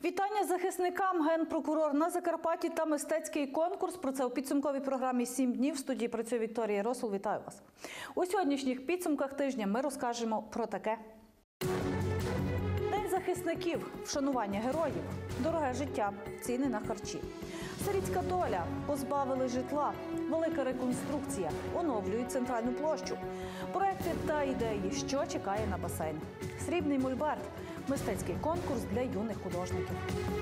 Вітання захисникам. Генпрокурор на Закарпатті та мистецький конкурс. Про це у підсумковій програмі «7 днів». В студії працює Вікторія Росул. Вітаю вас. У сьогоднішніх підсумках тижня ми розкажемо про таке. День захисників, вшанування героїв, дороге життя, ціни на харчі. Сирітська доля, позбавили житла, велика реконструкція, оновлюють центральну площу. Проекти та ідеї, що чекає на басейн. Срібний мольберт, мистецький конкурс для юних художників.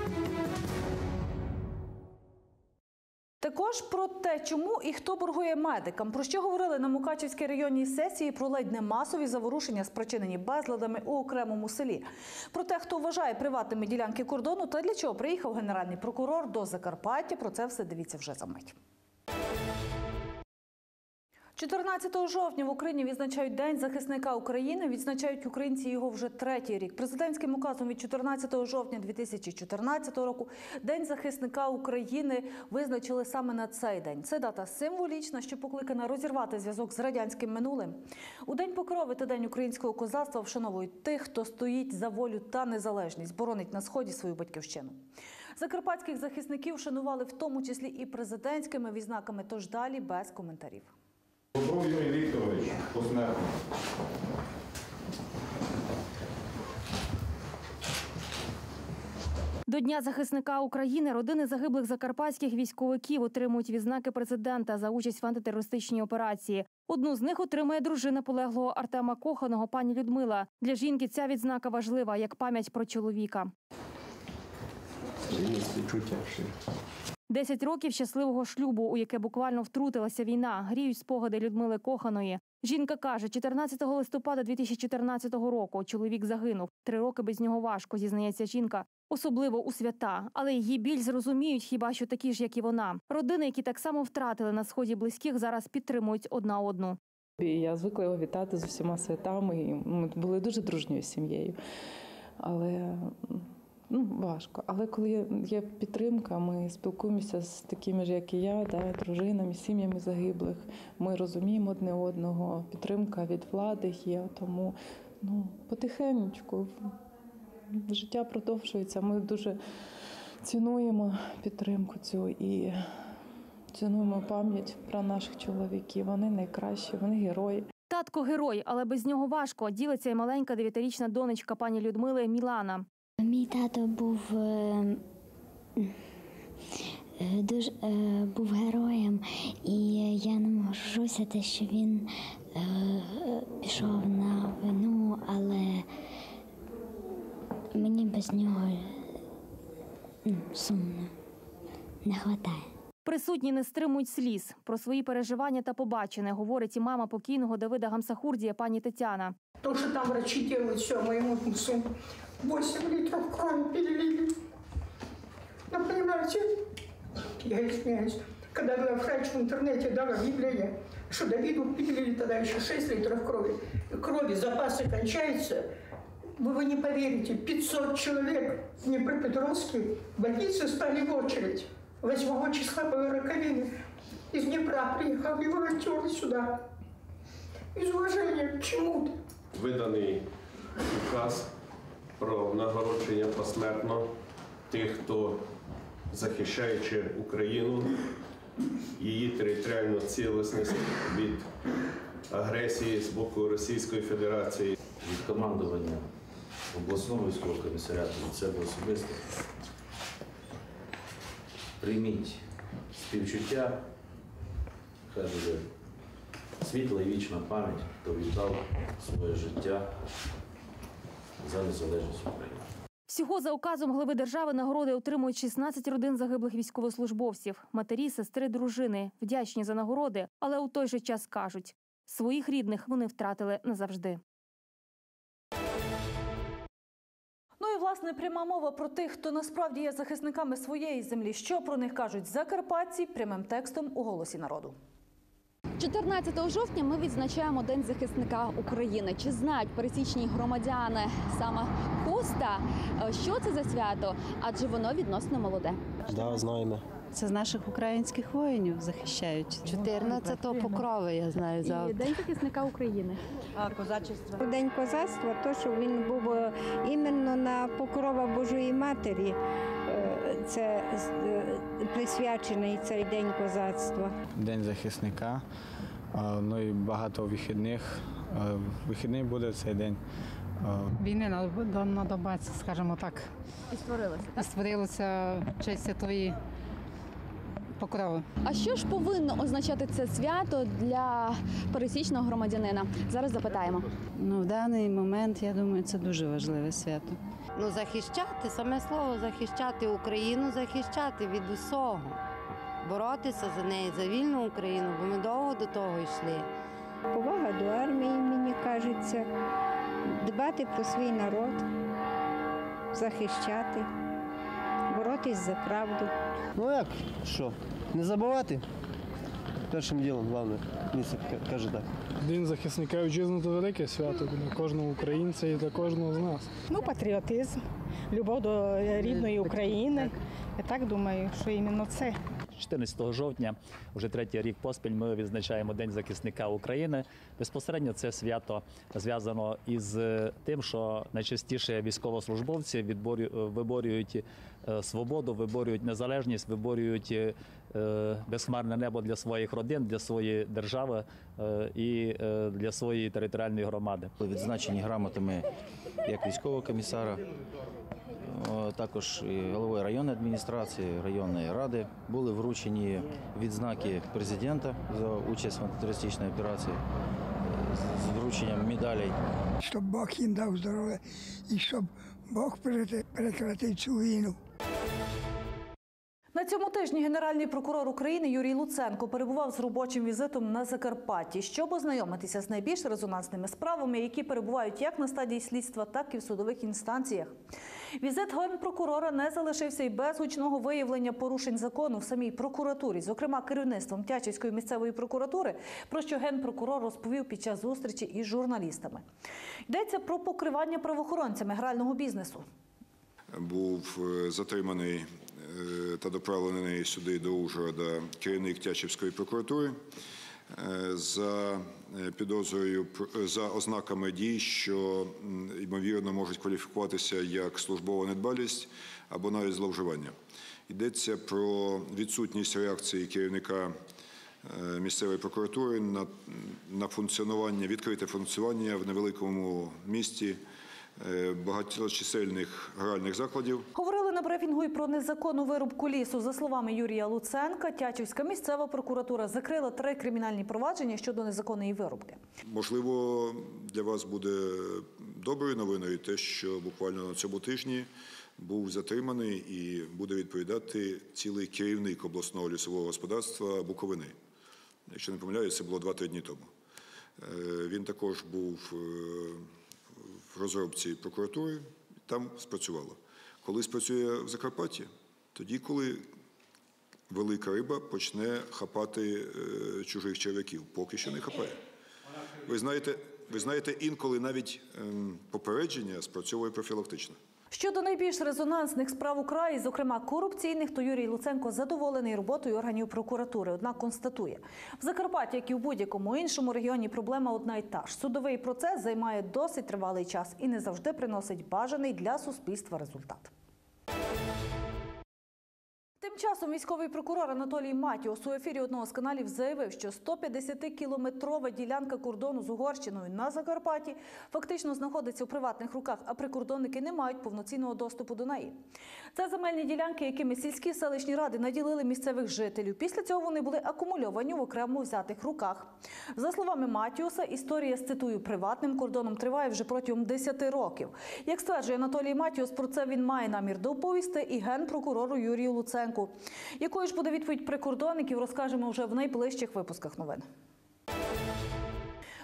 Також про те, чому і хто боргує медикам, про що говорили на Мукачівській районній сесії, про ледь не масові заворушення, спричинені безладами у окремому селі. Про те, хто вважає приватними ділянки кордону та для чого приїхав генеральний прокурор до Закарпаття, про це все дивіться вже за мить. 14 жовтня в Україні відзначають День захисника України. Відзначають українці його вже третій рік. Президентським указом від 14 жовтня 2014 року День захисника України визначили саме на цей день. Це дата символічна, що покликана розірвати зв'язок з радянським минулим. У День Покрови та День українського козацтва вшановують тих, хто стоїть за волю та незалежність, боронить на Сході свою батьківщину. Закарпатських захисників вшанували в тому числі і президентськими відзнаками, тож далі без коментарів. Бобров Юрій Вікторович, посмертно. До Дня захисника України родини загиблих закарпатських військовиків отримують відзнаки президента за участь в антитерористичній операції. Одну з них отримує дружина полеглого Артема Коханого, пані Людмила. Для жінки ця відзнака важлива, як пам'ять про чоловіка. 10 років щасливого шлюбу, у яке буквально втрутилася війна, гріють спогади Людмили Коханої. Жінка каже, 14 листопада 2014 року чоловік загинув. 3 роки без нього важко, зізнається жінка. Особливо у свята. Але її біль зрозуміють хіба що такі ж, як і вона. Родини, які так само втратили на Сході близьких, зараз підтримують одна одну. Я звикла його вітати з усіма святами. І ми були дуже дружньою сім'єю. Але важко. Але коли є підтримка, ми спілкуємося з такими ж, як і я, дружинами, сім'ями загиблих. Ми розуміємо одне одного, підтримка від влади є, тому потихеньку життя продовжується. Ми дуже цінуємо підтримку цю і цінуємо пам'ять про наших чоловіків. Вони найкращі, вони герої. Татко герой, але без нього важко, ділиться й маленька 9-річна донечка пані Людмили Мілана. Мій тато був героєм, і я не можуся те, що він пішов на війну, але мені без нього сумно, не вистачає. Присутні не стримують сліз. Про свої переживання та побачене говорить і мама покійного Давида Гамсахурдія, пані Тетяна. То, что там врачи делают, все, моему сыну 8 литров крови перелили. Ну, понимаете, я извиняюсь, когда врач в интернете дал объявление, что Давиду перелили тогда еще 6 литров крови, запасы кончаются, вы не поверите, 500 человек в Днепропетровской больнице стали в очередь. 8 числа было роковины. Из Днепра приехал и волонтер сюда. Из уважения к чему-то. Виданий указ про нагородження посмертно тих, хто, захищаючи Україну, її територіальну цілісність від агресії з боку Російської Федерації. Від командування обласного військового комісаріату від себе особисто прийміть співчуття, хай буде світла і вічна пам'ять, хто віддав своє життя за незалежність України. Всього за указом глави держави нагороди отримують 16 родин загиблих військовослужбовців. Матері, сестри, дружини вдячні за нагороди, але у той же час кажуть, своїх рідних вони втратили назавжди. Ну і, власне, пряма мова про тих, хто насправді є захисниками своєї землі. Що про них кажуть закарпатці прямим текстом у «Голосі народу». 14 жовтня ми відзначаємо День захисника України. Чи знають пересічні громадяни саме Хуста, що це за свято? Адже воно відносно молоде. Так, знаємо. Це з наших українських воїнів захищають. 14-го Покрови, я знаю, завтра. День захисника України. День козацтва, то, що він був іменно на Покрова Божої Матері, це присвячений цей День козацтва. День захисника, ну і багато вихідних. Вихідний буде цей день. Війни на Донбасі, скажімо так. І створилося, так? І створилося в честь Святої Покрови. А що ж повинно означати це свято для пересічного громадянина? Зараз запитаємо. Ну, в даний момент, я думаю, це дуже важливе свято. Ну, захищати, саме слово захищати Україну, захищати від усього. Боротися за неї, за вільну Україну, бо ми довго до того йшли. Повага до армії, мені кажеться, дбати про свій народ, захищати, боротись за правду. Ну як, що, не забувати? Першим ділом, головне, мені каже так. День захисника вітчизни – це велике свято для кожного українця і для кожного з нас. Ну, патріотизм, любов до рідної України. Я так думаю, що іменно це. 14 жовтня, вже третій рік поспіль, ми відзначаємо День захисника України. Безпосередньо це свято зв'язано із тим, що найчастіше військовослужбовці виборюють свободу, виборюють незалежність, виборюють безхмарне небо для своїх родин, для своєї держави і для своєї територіальної громади. Відзначені грамотами як військового комісара, також і головою районної адміністрації, районної ради. Були вручені відзнаки президента за участь в антитерористичній операції з врученням медалей. Щоб Бог їм дав здоров'я і щоб Бог прекратив цю війну. На цьому тижні Генеральний прокурор України Юрій Луценко перебував з робочим візитом на Закарпатті, щоб ознайомитися з найбільш резонансними справами, які перебувають як на стадії слідства, так і в судових інстанціях. Візит генпрокурора не залишився й без гучного виявлення порушень закону в самій прокуратурі, зокрема керівництвом Тячівської місцевої прокуратури, про що генпрокурор розповів під час зустрічі із журналістами. Йдеться про покривання правоохоронцями грального бізнесу. Був затриманий та доправлений сюди до Ужгорода керівник Тячівської прокуратури за підозрою, за ознаками дій, що, ймовірно, можуть кваліфікуватися як службова недбалість або навіть зловживання. Йдеться про відсутність реакції керівника місцевої прокуратури на функціонування, відкрите функціонування в невеликому місті багаточисельних гральних закладів. Говорили на брифінгу і про незаконну вирубку лісу. За словами Юрія Луценка, Тячівська місцева прокуратура закрила 3 кримінальні провадження щодо незаконної вирубки. Можливо, для вас буде доброю новиною те, що буквально на цьому тижні був затриманий і буде відповідати цілий керівник обласного лісового господарства Буковини. Якщо не помиляюсь, це було 2-3 дні тому. Він також був в розробці прокуратури, там спрацювало. Коли спрацює в Закарпатті? Тоді, коли велика риба почне хапати чужих черв'яків. Поки що не хапає. Ви знаєте, інколи навіть попередження спрацьовує профілактично. Щодо найбільш резонансних справ у краї, зокрема корупційних, то Юрій Луценко задоволений роботою органів прокуратури. Однак констатує, в Закарпатті, як і в будь-якому іншому регіоні, проблема одна й та ж. Судовий процес займає досить тривалий час і не завжди приносить бажаний для суспільства результат. Тим часом військовий прокурор Анатолій Матіос у ефірі одного з каналів заявив, що 150-кілометрова ділянка кордону з Угорщиною на Закарпатті фактично знаходиться у приватних руках, а прикордонники не мають повноцінного доступу до неї. Це земельні ділянки, якими сільські селищні ради наділили місцевих жителів. Після цього вони були акумульовані в окремо взятих руках. За словами Матіоса, історія з, цитую, приватним кордоном триває вже протягом 10 років. Як стверджує Анатолій Матіос, про це він має намір доповісти і генпрокурору Юрію Луценку. Якою ж буде відповідь прикордонників, розкажемо вже в найближчих випусках новин.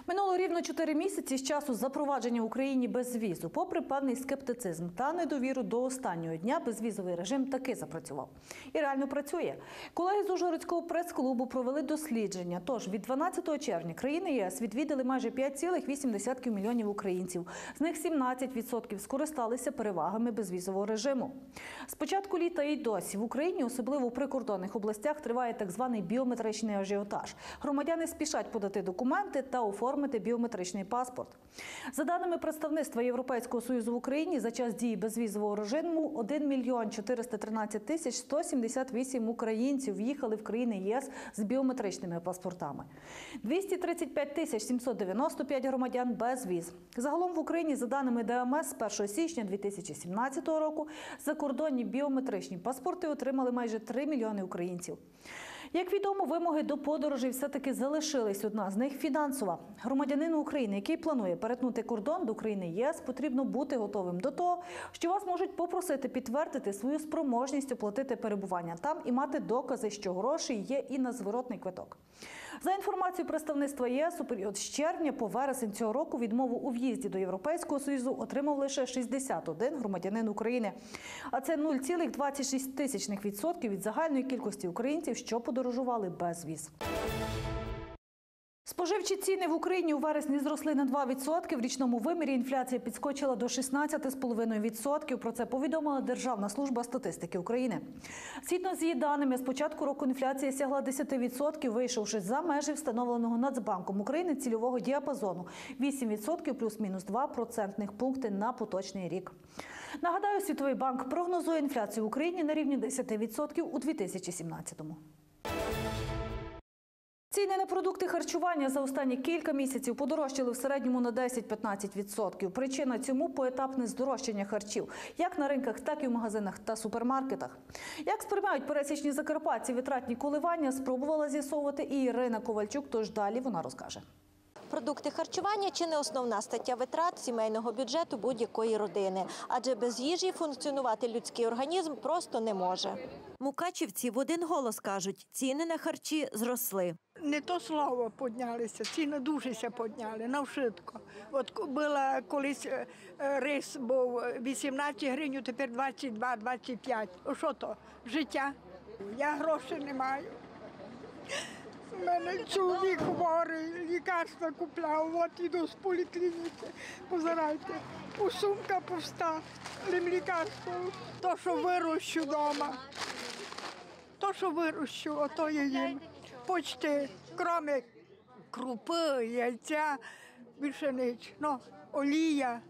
Минуло рівно 4 місяці з часу запровадження в Україні безвізу. Попри певний скептицизм та недовіру до останнього дня, безвізовий режим таки запрацював. І реально працює. Колеги з Ужгородського прес-клубу провели дослідження. Тож від 12 червня країни ЄС відвідали майже 5,8 мільйонів українців. З них 17% скористалися перевагами безвізового режиму. З початку літа і досі в Україні, особливо у прикордонних областях, триває так званий біометричний ажіотаж. Громадяни спішать подати документи та оформити біометричний паспорт. За даними представництва Європейського Союзу в Україні, за час дії безвізового режиму 1 мільйон 413 тисяч 178 українців в'їхали в країни ЄС з біометричними паспортами. 235 тисяч 795 громадян без віз. Загалом в Україні, за даними ДМС, з 1 січня 2017 року закордонні біометричні паспорти отримали майже 3 мільйони українців. Як відомо, вимоги до подорожей все-таки залишились. Одна з них – фінансова. Громадянину України, який планує перетнути кордон до країни ЄС, потрібно бути готовим до того, що вас можуть попросити підтвердити свою спроможність оплатити перебування там і мати докази, що гроші є і на зворотний квиток. За інформацією представництва єС, у період з червня по вересень цього року відмову у в'їзді до Європейського Союзу отримав лише 61 громадянин України. А це 0,26% від загальної кількості українців, що подорожували без віз. Споживчі ціни в Україні у вересні зросли на 2%. В річному вимірі інфляція підскочила до 16,5%. Про це повідомила Державна служба статистики України. Згідно з її даними, з початку року інфляція сягла 10%, вийшовши за межі встановленого Нацбанком України цільового діапазону – 8% плюс-мінус 2 процентних пункти на поточний рік. Нагадаю, Світовий банк прогнозує інфляцію в Україні на рівні 10% у 2017-му. Ціни на продукти харчування за останні кілька місяців подорожчали в середньому на 10-15%. Причина цьому – поетапне здорожчання харчів, як на ринках, так і в магазинах та супермаркетах. Як сприймають пересічні закарпатці витратні коливання, спробувала з'ясовувати і Ірина Ковальчук, тож далі вона розкаже. Продукти харчування – чи не основна стаття витрат сімейного бюджету будь-якої родини. Адже без їжі функціонувати людський організм просто не може. Мукачівці в один голос кажуть, ціни на харчі зросли. Не то слово піднялися, ціни дуже ся підняли, навшитко. От була колись рис був 18 гривень, тепер 22-25. Що то? Життя? Я грошей не маю. У мене чоловік хворий, лікарства купляв, от іду з поліклініки, позирайте. У сумка пуста, лікарство. То, що вирощу вдома, ото я їм. Почти, кроме крупи, яйця, більше ніч. Олія.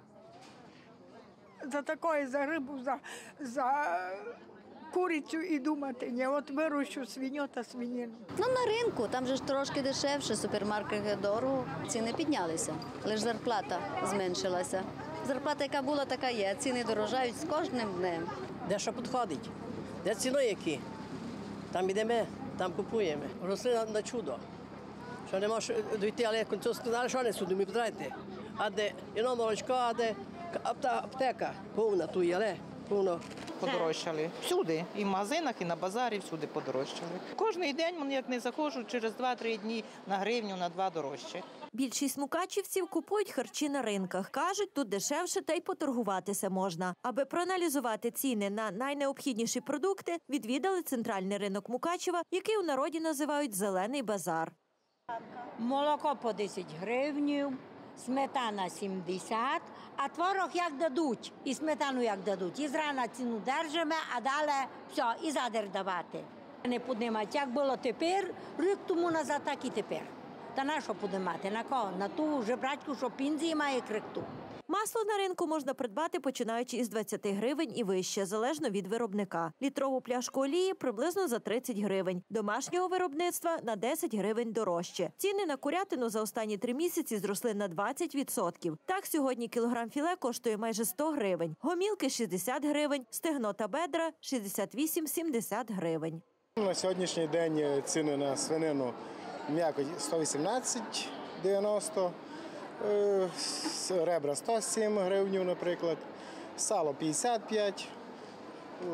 За такої, за рибу, за курицю і думати. Ні, от вирощу свиню та свинину. На ринку, там же ж трошки дешевше, в супермаркетах дорого, ціни піднялися. Лише зарплата зменшилася. Зарплата, яка була, така є, ціни дорожають з кожним днем. Де що підходить, де ціни які, там йдемо, там купуємо. Росли на чудо. Що не може дійти, але концу сказали, що не суду, ми потрайте. А де молочко, а де аптека повна, ту є, повно. Подорожчали. Всюди. І в магазинах, і на базарі, всюди подорожчали. Кожний день, як не заходжу, через 2-3 дні на гривню, на 2 дорожче. Більшість мукачівців купують харчі на ринках. Кажуть, тут дешевше та й поторгуватися можна. Аби проаналізувати ціни на найнеобхідніші продукти, відвідали центральний ринок Мукачева, який у народі називають «зелений базар». Молоко по 10 гривнів, сметана 70, а творог як дадуть, і сметану як дадуть. І зрана ціну держимо, а далі все, і задер давати. Не піднімати, як було тепер, рік тому назад, так і тепер. Та на що піднімати? На кого? На ту жебрачку, що пензії має крихту. Масло на ринку можна придбати, починаючи із 20 гривень і вище, залежно від виробника. Літрову пляшку олії приблизно за 30 гривень. Домашнього виробництва на 10 гривень дорожче. Ціни на курятину за останні 3 місяці зросли на 20%. Так, сьогодні кілограм філе коштує майже 100 гривень. Гомілки – 60 гривень, стегно та бедра – 68-70 гривень. На сьогоднішній день ціни на свинину м'яко 118,90, ребра 107 гривень, наприклад, сало 55,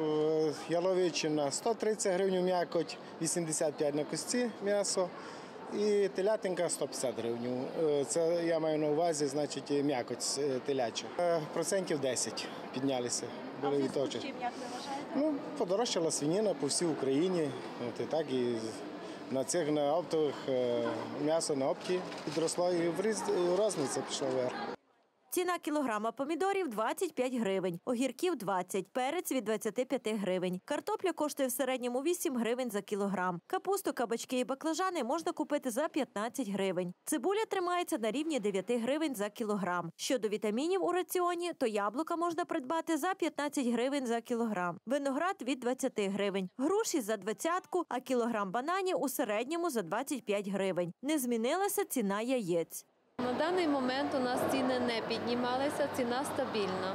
яловичина 130 гривень м'якоть, 85 на кості м'ясо, І телятинка 150 гривень. Це я маю на увазі, значить, м'якоть теляча. Процентів 10 піднялися. Були від того, Чим, як ви вважаєте? ну, подорожчала свинина по всій Україні. От і так і на оптових м'ясо на опті підросло і розниця пішла вверх. Ціна кілограма помідорів – 25 гривень, огірків – 20, перець – від 25 гривень. Картопля коштує в середньому 8 гривень за кілограм. Капусту, кабачки і баклажани можна купити за 15 гривень. Цибуля тримається на рівні 9 гривень за кілограм. Щодо вітамінів у раціоні, то яблука можна придбати за 15 гривень за кілограм. Виноград – від 20 гривень. Груші – за 20-ку, а кілограм бананів у середньому – за 25 гривень. Не змінилася ціна яєць. На даний момент у нас ціни не піднімалися, ціна стабільна.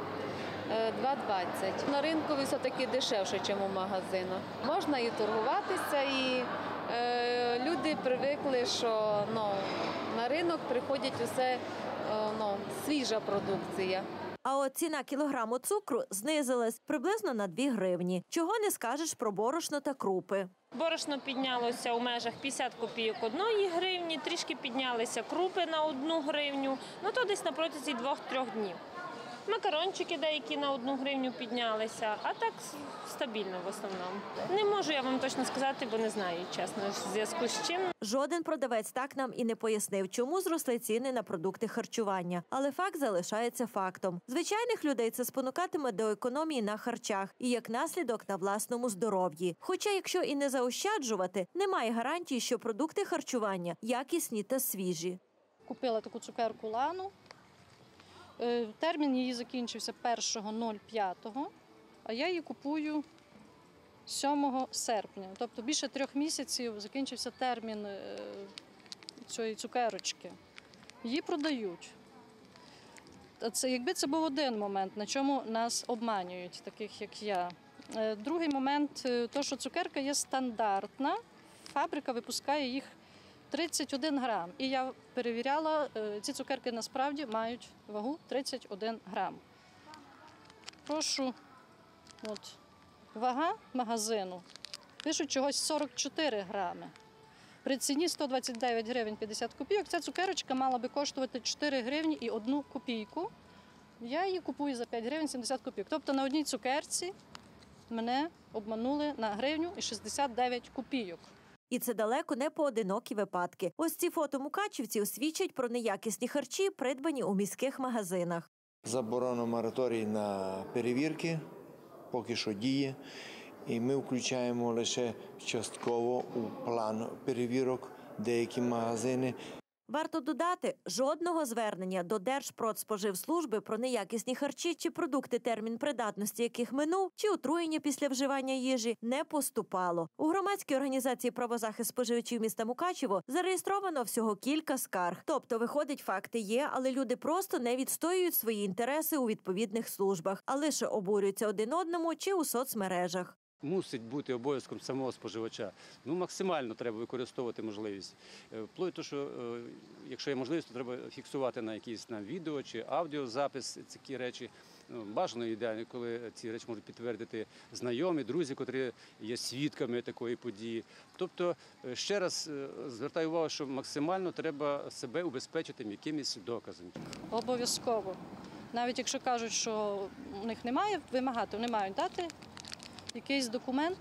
2,20. На ринку все-таки дешевше, ніж у магазинах. Можна і торгуватися, і люди звикли, що на ринок приходять усе свіжа продукція. А от ціна кілограму цукру знизилась приблизно на 2 гривні. Чого не скажеш про борошно та крупи. Борошно піднялося у межах 50 копійок 1 гривні, трішки піднялися крупи на 1 гривню, то десь на протязі 2-3 днів. Макарончики деякі на 1 гривню піднялися, а так стабільно в основному. Не можу я вам точно сказати, бо не знаю, чесно, в зв'язку з чим. Жоден продавець так нам і не пояснив, чому зросли ціни на продукти харчування. Але факт залишається фактом. Звичайних людей це спонукатиме до економії на харчах і, як наслідок, на власному здоров'ї. Хоча, якщо і не заощаджувати, немає гарантії, що продукти харчування якісні та свіжі. Купила таку цукерку Лану. Термін її закінчився 1.05, а я її купую 7 серпня. Тобто більше 3 місяців закінчився термін цієї цукерочки. Її продають. Якби це був один момент, на чому нас обманюють, таких як я. Другий момент, то, що цукерка є стандартна, фабрика випускає їх 31 грам. І я перевіряла, ці цукерки насправді мають вагу 31 грам. Прошу, вага магазину, пишуть чогось 44 грами. При ціні 129 гривень 50 копійок ця цукерочка мала би коштувати 4 гривні і 1 копійку. Я її купую за 5 гривень 70 копійок. Тобто на одній цукерці мене обманули на гривню і 69 копійок. І це далеко не поодинокі випадки. Ось ці фото мукачівців свідчать про неякісні харчі, придбані у міських магазинах. Заборона мораторій на перевірки поки що діє. І ми включаємо лише частково у план перевірок деякі магазини. Варто додати, жодного звернення до Держпродспоживслужби про неякісні харчі чи продукти, термін придатності яких минув, чи отруєння після вживання їжі не поступало. У громадській організації «Правозахист споживачів» міста Мукачево зареєстровано всього кілька скарг. Тобто, виходить, факти є, але люди просто не відстоюють свої інтереси у відповідних службах, а лише обурюються один одному чи у соцмережах. Мусить бути обов'язком самого споживача. Максимально треба використовувати можливість. Вплоть до того, що якщо є можливість, то треба фіксувати на якийсь відео чи аудіозапис такі речі. Бажано і ідеально, коли ці речі можуть підтвердити знайомі, друзі, котрі є свідками такої події. Тобто, ще раз звертаю увагу, що максимально треба себе убезпечити якимись доказами. Обов'язково. Навіть якщо кажуть, що у них немає вимагати, вони мають дати якийсь документ,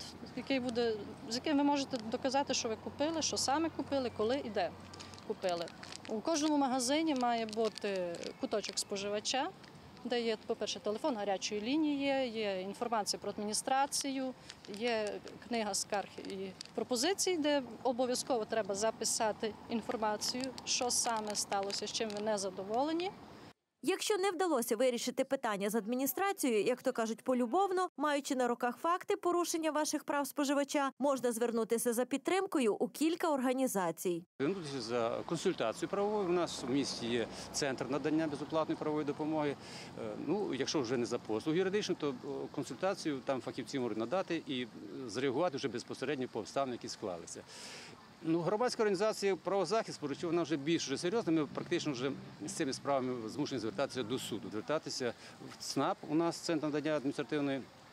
з яким ви можете доказати, що ви купили, що саме купили, коли і де купили. У кожному магазині має бути куточок споживача, де є, по-перше, телефон гарячої лінії, є інформація про адміністрацію, є книга скарг і пропозицій, де обов'язково треба записати інформацію, що саме сталося, з чим ви не задоволені. Якщо не вдалося вирішити питання з адміністрацією, як то кажуть, полюбовно, маючи на руках факти порушення ваших прав споживача, можна звернутися за підтримкою у кілька організацій. Звернутися за консультацією правовою. У нас в місті є центр надання безоплатної правової допомоги. Якщо вже не за послугу юридичну, то консультацію там фахівці можуть надати і зреагувати вже безпосередньо по обставинам, які склалися. Громадська організація «Правозахист споживачів» вона вже більш серйозна. Ми практично вже з цими справами змушені звертатися до суду, звертатися в ЦНАП, у нас Центр надання адміністративної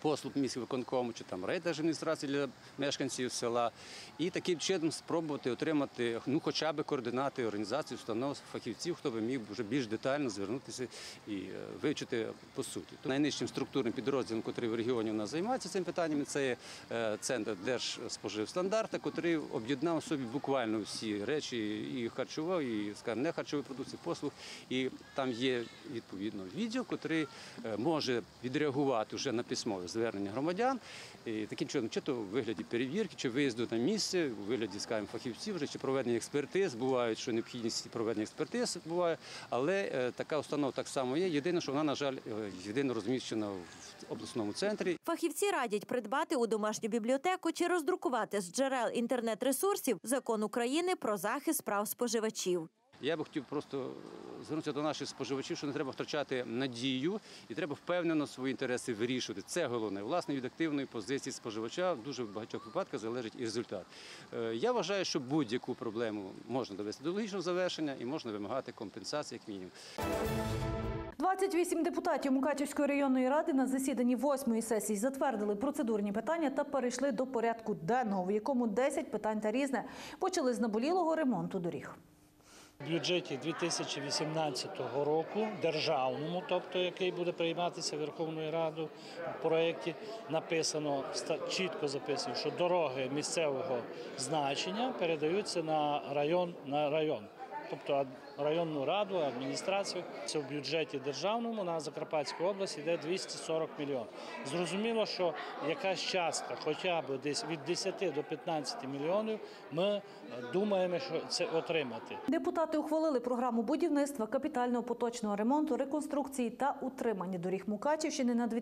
послуг міськвиконкому чи там райдержадміністрації для мешканців села. І таким чином спробувати отримати хоча б координати організацій, установ, фахівців, хто би міг вже більш детально звернутися і вивчити по суті. Найнижчим структурним підрозділом, який в регіоні у нас займається цим питанням, це є Центр Держспоживстандарта, який об'єднав в собі буквально всі речі і харчової, і, скажімо, не харчової продукції, послуг. І там є відповідно відділ, який може відреагувати вже на письмове звернення громадян. І таким чином, чи то у вигляді перевірки, чи виїзду на місце, у вигляді, скажімо, фахівців, вже, чи проведення експертиз. Бувають, що необхідність проведення експертиз буває, але така установа так само є. Єдине, що вона, на жаль, єдино розміщена в обласному центрі. Фахівці радять придбати у домашню бібліотеку чи роздрукувати з джерел інтернет-ресурсів Закон України про захист прав споживачів. Я би хотів просто звернутися до наших споживачів, що не треба втрачати надію і треба впевнено свої інтереси вирішувати. Це головне. Власне, від активної позиції споживача в дуже багатьох випадках залежить і результат. Я вважаю, що будь-яку проблему можна довести до логічного завершення і можна вимагати компенсації як мінімум. 28 депутатів Мукачівської районної ради на засіданні 8-ї сесії затвердили процедурні питання та перейшли до порядку денного, в якому 10 питань та різне почали з наболілого ремонту доріг. В бюджеті 2018 року, державному, тобто який буде прийматися Верховною Радою, в проєкті написано, чітко записано, що дороги місцевого значення передаються на район. Тобто районну раду, адміністрацію. Це в бюджеті державному на Закарпатську область йде 240 мільйонів. Зрозуміло, що якась частка, хоча б десь від 10 до 15 мільйонів, ми думаємо, що це отримати. Депутати ухвалили програму будівництва, капітального поточного ремонту, реконструкції та утримання доріг Мукачівщини на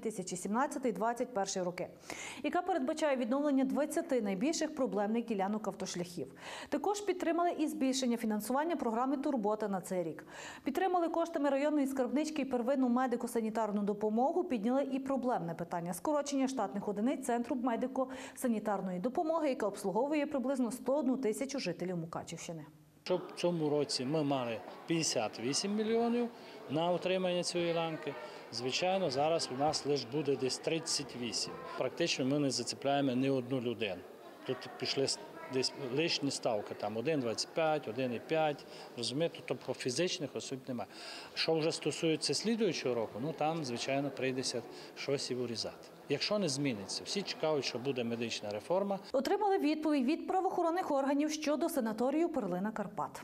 2017-2021 роки, яка передбачає відновлення 20 найбільших проблемних ділянок автошляхів. Також підтримали і збільшення фінансування програми «Турбота» на цей рік. Підтримали коштами районної скарбнички і первинну медико-санітарну допомогу, підняли і проблемне питання – скорочення штатних одиниць Центру медико-санітарної допомоги, яка обслуговує приблизно 101 тисячу жителів Мукачівщини. Щоб в цьому році ми мали 58 мільйонів на утримання цієї ланки, звичайно, зараз у нас лише буде десь 38. Практично ми не зацепляємо ні одну людину. Тут пішли десь лишні ставки, там 1,25, 1,5, розумієте, тобто фізичних осіб немає. Що вже стосується слідуючого року, ну там, звичайно, прийдеться щось і вирізати. Якщо не зміниться, всі чекають, що буде медична реформа. Отримали відповідь від правоохоронних органів щодо санаторію «Перлина Карпат».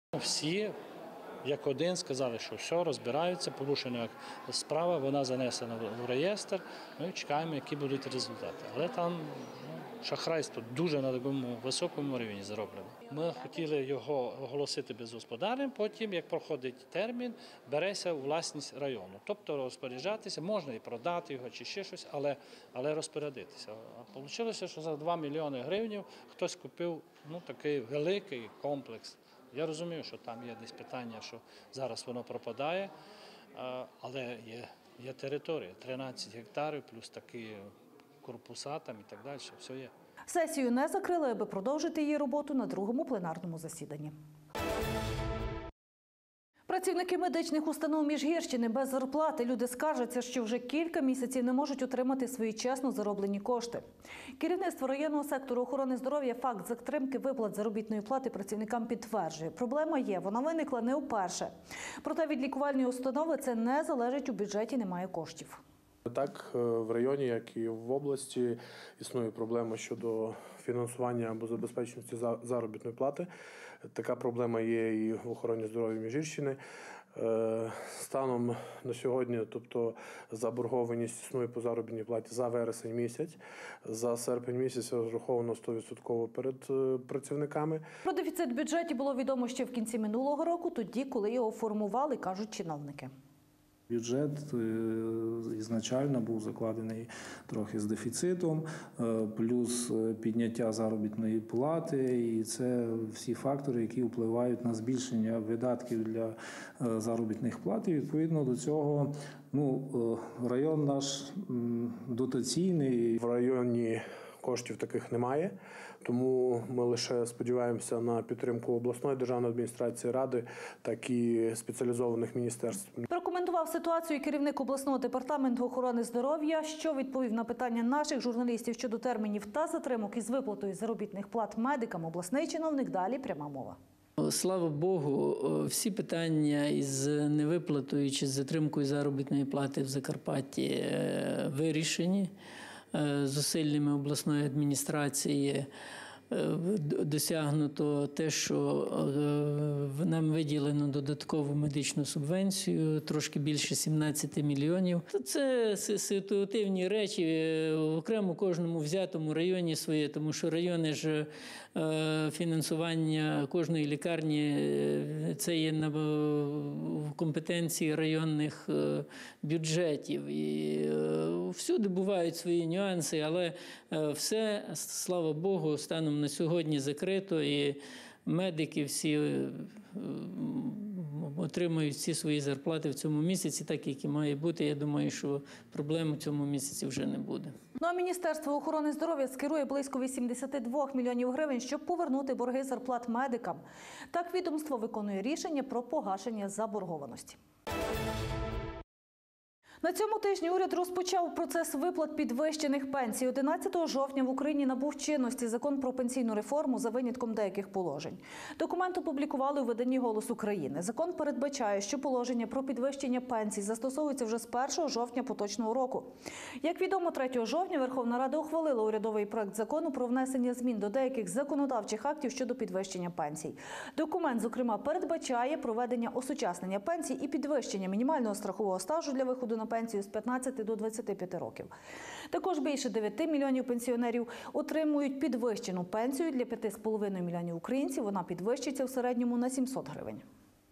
Всі, як один, сказали, що все, розбираються, порушена справа, вона занесена в реєстр, ну і чекаємо, які будуть результати. Але там шахрайство дуже на такому високому рівні зроблено. Ми хотіли його оголосити безгосподарним, потім, як проходить термін, береться у власність району. Тобто розпоряджатися, можна і продати його, чи ще щось, але розпорядитися. А вийшло, що за 2 мільйони гривень хтось купив такий великий комплекс. Я розумію, що там є десь питання, що зараз воно пропадає, але є територія, 13 гектарів, плюс такі корпуса там і так далі, все є. Сесію не закрили, аби продовжити її роботу на другому пленарному засіданні. Працівники медичних установ Міжгірщини без зарплати. Люди скаржаться, що вже кілька місяців не можуть отримати свої чесно зароблені кошти. Керівництво районного сектору охорони здоров'я факт затримки виплат заробітної плати працівникам підтверджує. Проблема є, вона виникла не вперше. Проте від лікувальної установи це не залежить, у бюджеті немає коштів. Так, в районі, як і в області, існує проблема щодо фінансування або забезпеченості заробітної плати. Така проблема є і в охороні здоров'я Міжгірщини. Станом на сьогодні, тобто заборгованість існує по заробітній платі за вересень місяць, за серпень місяць розраховано 100% перед працівниками. Про дефіцит в бюджеті було відомо ще в кінці минулого року, тоді, коли його формували, кажуть чиновники. Бюджет ізначально був закладений трохи з дефіцитом, плюс підняття заробітної плати, і це всі фактори, які впливають на збільшення видатків для заробітних плат. І відповідно до цього район наш дотаційний. В районі коштів таких немає. Тому ми лише сподіваємося на підтримку обласної державної адміністрації, ради, так і спеціалізованих міністерств. Прокоментував ситуацію керівник обласного департаменту охорони здоров'я, що відповів на питання наших журналістів щодо термінів та затримок із виплатою заробітних плат медикам. Обласний чиновник, далі пряма мова. Слава Богу, всі питання із невиплатою чи з затримкою заробітної плати в Закарпатті вирішені зусиллями обласної адміністрації. Досягнуто те, що нам виділено додаткову медичну субвенцію, трошки більше 17 мільйонів. Це ситуативні речі в окремо кожному взятому районі своє, тому що райони ж фінансування кожної лікарні це є в компетенції районних бюджетів. І всюди бувають свої нюанси, але все, слава Богу, станом на сьогодні закрито, і медики всі отримують всі свої зарплати в цьому місяці, так як і має бути. Я думаю, що проблем у цьому місяці вже не буде. Ну а Міністерство охорони здоров'я скерує близько 82 мільйонів гривень, щоб повернути борги зарплат медикам. Так відомство виконує рішення про погашення заборгованості. На цьому тижні уряд розпочав процес виплат підвищених пенсій. 11 жовтня в Україні набув чинності закон про пенсійну реформу за винятком деяких положень. Документ опублікували у виданні «Голос України». Закон передбачає, що положення про підвищення пенсій застосовуються вже з 1 жовтня поточного року. Як відомо, 3 жовтня Верховна Рада ухвалила урядовий проект закону про внесення змін до деяких законодавчих актів щодо підвищення пенсій. Документ, зокрема, передбачає проведення осучаснення пенсій і підвищення мінімального страхового стажу для виходу на пенсію з 15 до 25 років. Також більше 9 мільйонів пенсіонерів отримують підвищену пенсію. Для 5,5 мільйонів українців вона підвищиться в середньому на 700 гривень.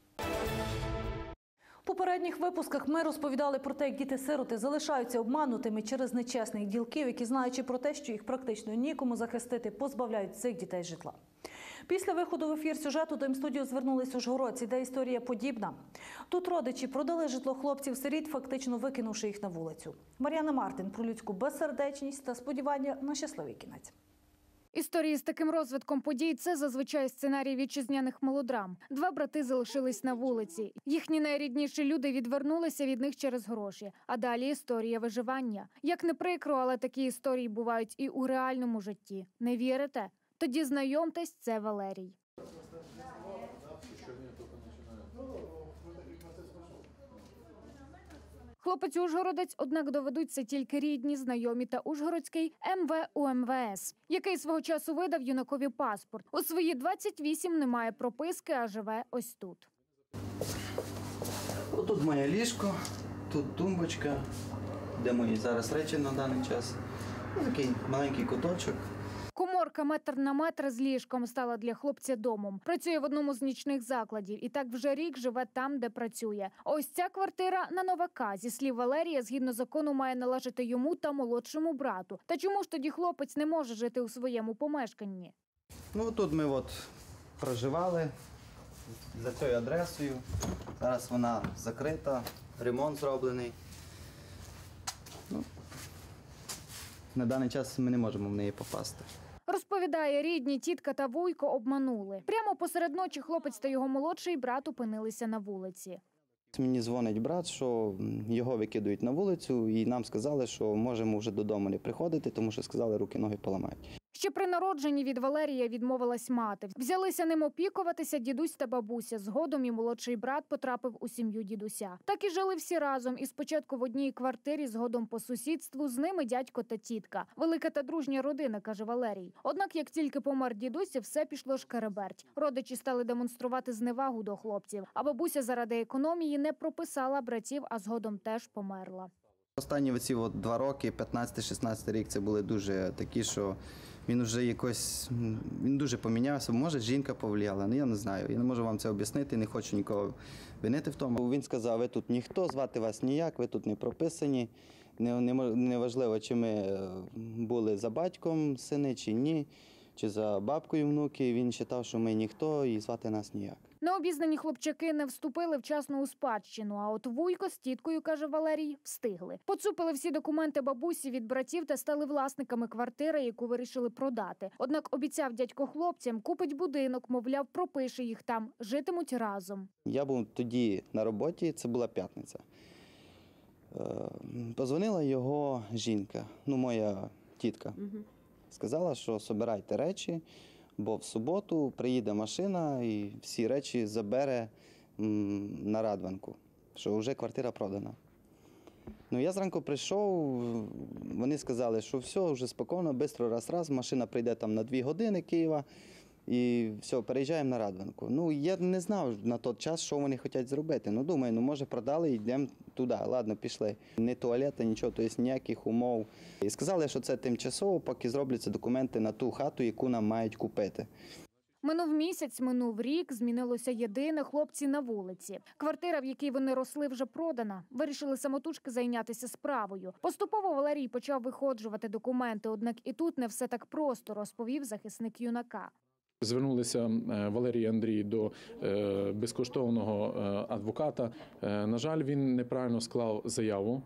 В попередніх випусках ми розповідали про те, як діти-сироти залишаються обманутими через нечесних ділків, які, знаючи про те, що їх практично нікому захистити, позбавляють цих дітей житла. Після виходу в ефір сюжету до М-студіо звернулись ужгородці, де історія подібна. Тут родичі продали житло хлопців-сиріт, фактично викинувши їх на вулицю. Мар'яна Мартин про людську безсердечність та сподівання на щасливий кінець. Історії з таким розвитком подій – це зазвичай сценарій вітчизняних мелодрам. Два брати залишились на вулиці. Їхні найрідніші люди відвернулися від них через гроші. А далі історія виживання. Як не прикро, але такі історії бувають і у реальному житті. Не вірите? Тоді знайомтесь, це Валерій. Хлопець-ужгородець, однак доведуться тільки рідні, знайомі та ужгородський МВ УМВС, який свого часу видав юнакові паспорт. У свої 28 не має прописки, а живе ось тут. Тут моє ліжко, тут тумбочка, де мої зараз речі на даний час. Ось такий маленький куточок. Коморка метр на метр з ліжком стала для хлопця домом. Працює в одному з нічних закладів і так вже рік живе там, де працює. Ось ця квартира на новака. Зі слів Валерія, згідно закону, має належати йому та молодшому брату. Та чому ж тоді хлопець не може жити у своєму помешканні? Ну, тут ми проживали за цією адресою. Зараз вона закрита, ремонт зроблений. На даний час ми не можемо в неї попасти. Розповідає, рідні, тітка та вуйко обманули. Прямо посеред ночі хлопець та його молодший брат опинилися на вулиці. Мені дзвонить брат, що його викидають на вулицю, і нам сказали, що можемо вже додому не приходити, тому що сказали, руки-ноги поламають. Ще при народженні від Валерія відмовилась мати. Взялися ним опікуватися дідусь та бабуся. Згодом і молодший брат потрапив у сім'ю дідуся. Так і жили всі разом. І спочатку в одній квартирі, згодом по сусідству, з ними дядько та тітка. Велика та дружня родина, каже Валерій. Однак, як тільки помер дідусь, все пішло шкереберть. Родичі стали демонструвати зневагу до хлопців. А бабуся заради економії не прописала братів, а згодом теж померла. Останні оці 2 роки, 15-16 рік, це були дуже такі, що він вже він дуже помінявся. Може, жінка повлияла, але я не знаю. Я не можу вам це об'яснити, не хочу нікого винити в тому. Він сказав, ви тут ніхто, звати вас ніяк, ви тут не прописані. Неважливо, чи ми були за батьком сини, чи ні, чи за бабкою внуки. Він вважав, що ми ніхто і звати нас ніяк. Необізнані хлопчаки не вступили вчасно у спадщину, а от вуйко з тіткою, каже Валерій, встигли. Поцупили всі документи бабусі від братів та стали власниками квартири, яку вирішили продати. Однак обіцяв дядько хлопцям, купить будинок, мовляв, пропише їх там, житимуть разом. Я був тоді на роботі, це була п'ятниця. Позвонила його жінка, моя тітка. Сказала, що збирайте речі, бо в суботу приїде машина і всі речі забере на Радванку, що вже квартира продана. Я зранку прийшов, вони сказали, що все, вже спокійно, швидко, раз, машина прийде там на 2 години Києва і все, переїжджаємо на Радванку. Я не знав на той час, що вони хочуть зробити. Думаю, може продали, йдемо туди, ладно, пішли. Не туалета, нічого, тобто ніяких умов. І сказали, що це тимчасово, поки зробляться документи на ту хату, яку нам мають купити. Минув місяць, минув рік, змінилося єдине – хлопці на вулиці. Квартира, в якій вони росли, вже продана. Вирішили самотужки зайнятися справою. Поступово Валерій почав виходжувати документи, однак і тут не все так просто, розповів захисник юнака. Звернулися Валерій і Андрій до безкоштовного адвоката. На жаль, він неправильно склав заяву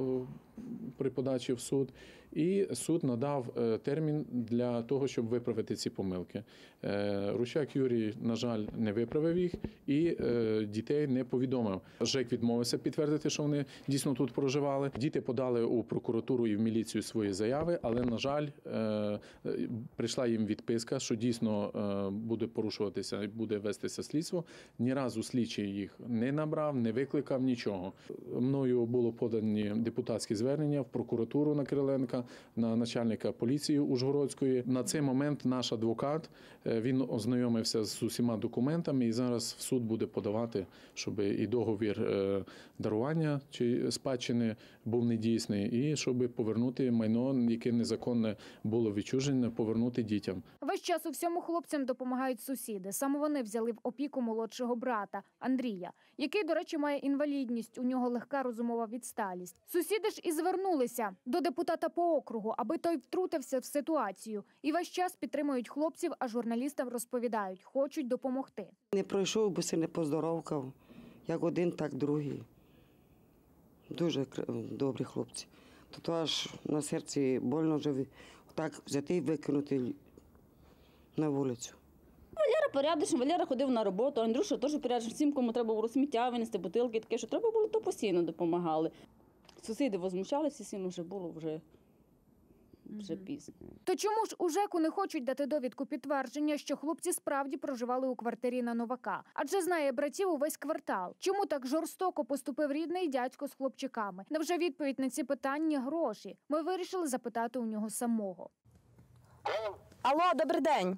при подачі в суд, і суд надав термін для того, щоб виправити ці помилки. Рущак Юрій, на жаль, не виправив їх і дітей не повідомив. ЖЕК відмовився підтвердити, що вони дійсно тут проживали. Діти подали у прокуратуру і в міліцію свої заяви, але, на жаль, прийшла їм відписка, що дійсно буде порушуватися і буде вестися слідство. Ні разу слідчий їх не набрав, не викликав, нічого. Мною було подані депутатські звернення в прокуратуру на Кириленка, на начальника поліції Ужгородської. На цей момент наш адвокат, він ознайомився з усіма документами і зараз в суд буде подавати, щоб і договір дарування чи спадщини був недійсний, і щоб повернути майно, яке незаконне було відчужене, повернути дітям. Весь час у всьому хлопцям допомагають сусіди. Саме вони взяли в опіку молодшого брата Андрія, який, до речі, має інвалідність, у нього легка розумова відсталість. Сусіди ж і звернулися до депутата по округу, аби той втрутився в ситуацію. І весь час підтримують хлопців, а журналістам розповідають, хочуть допомогти. Не пройшов, бо си не поздоровкав. Як один, так другий. Дуже добрі хлопці. То аж на серці больно вже так взяти і викинути на вулицю. Валера порядочний, Валера ходив на роботу, Андрюша теж порядочний, всім, кому треба було сміття винести, бутилки, таке, що треба було, то постійно допомагали. Сусіди возмущалися, всім вже було вже пізно. То чому ж у ЖЕКу не хочуть дати довідку підтвердження, що хлопці справді проживали у квартирі на Новака? Адже знає братів увесь квартал. Чому так жорстоко поступив рідний дядько з хлопчиками? Невже відповідь на ці питання – гроші? Ми вирішили запитати у нього самого. Алло, добрий день.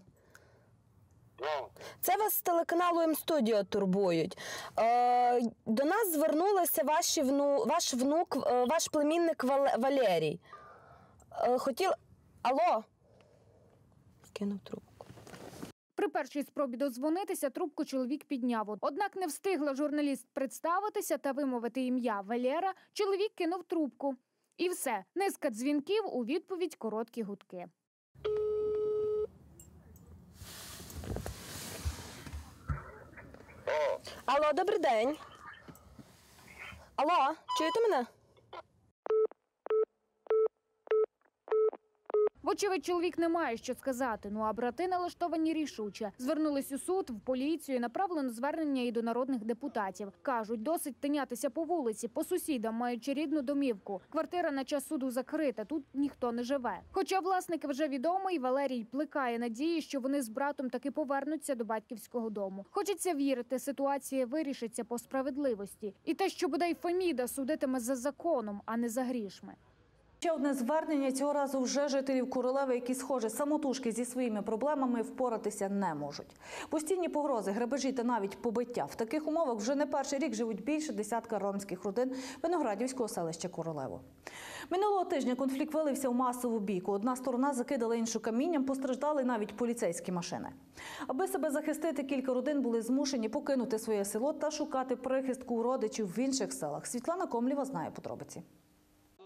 Це вас з телеканалу М-студіо турбують. До нас звернулися ваш внук, ваш племінник Валерій. Алло. Кинув трубку. При першій спробі додзвонитися трубку чоловік підняв. Однак не встигла журналіст представитися та вимовити ім'я Валера, чоловік кинув трубку. І все. Низка дзвінків, у відповідь короткі гудки. Алло, добрий день. Алло, чуєте мене? Вочевидь, чоловік не має що сказати, а брати налаштовані рішуче. Звернулись у суд, в поліцію, направлено звернення і до народних депутатів. Кажуть, досить тинятися по вулиці, по сусідам, маючи рідну домівку. Квартира на час суду закрита, тут ніхто не живе. Хоча власник вже відомий, Валерій плекає надії, що вони з братом таки повернуться до батьківського дому. Хочеться вірити, ситуація вирішиться по справедливості. І те, що бодай Феміда судитиме за законом, а не за грішми. Ще одне звернення, цього разу вже жителів Королеви, які, схоже, самотужки зі своїми проблемами впоратися не можуть. Постійні погрози, грабежі та навіть побиття. В таких умовах вже не перший рік живуть більше десятка ромських родин Виноградівського селища Королево. Минулого тижня конфлікт вилився в масову бійку. Одна сторона закидала іншу камінням, постраждали навіть поліцейські машини. Аби себе захистити, кілька родин були змушені покинути своє село та шукати прихистку у родичів в інших селах. Світлана Комлєва знає подробиці.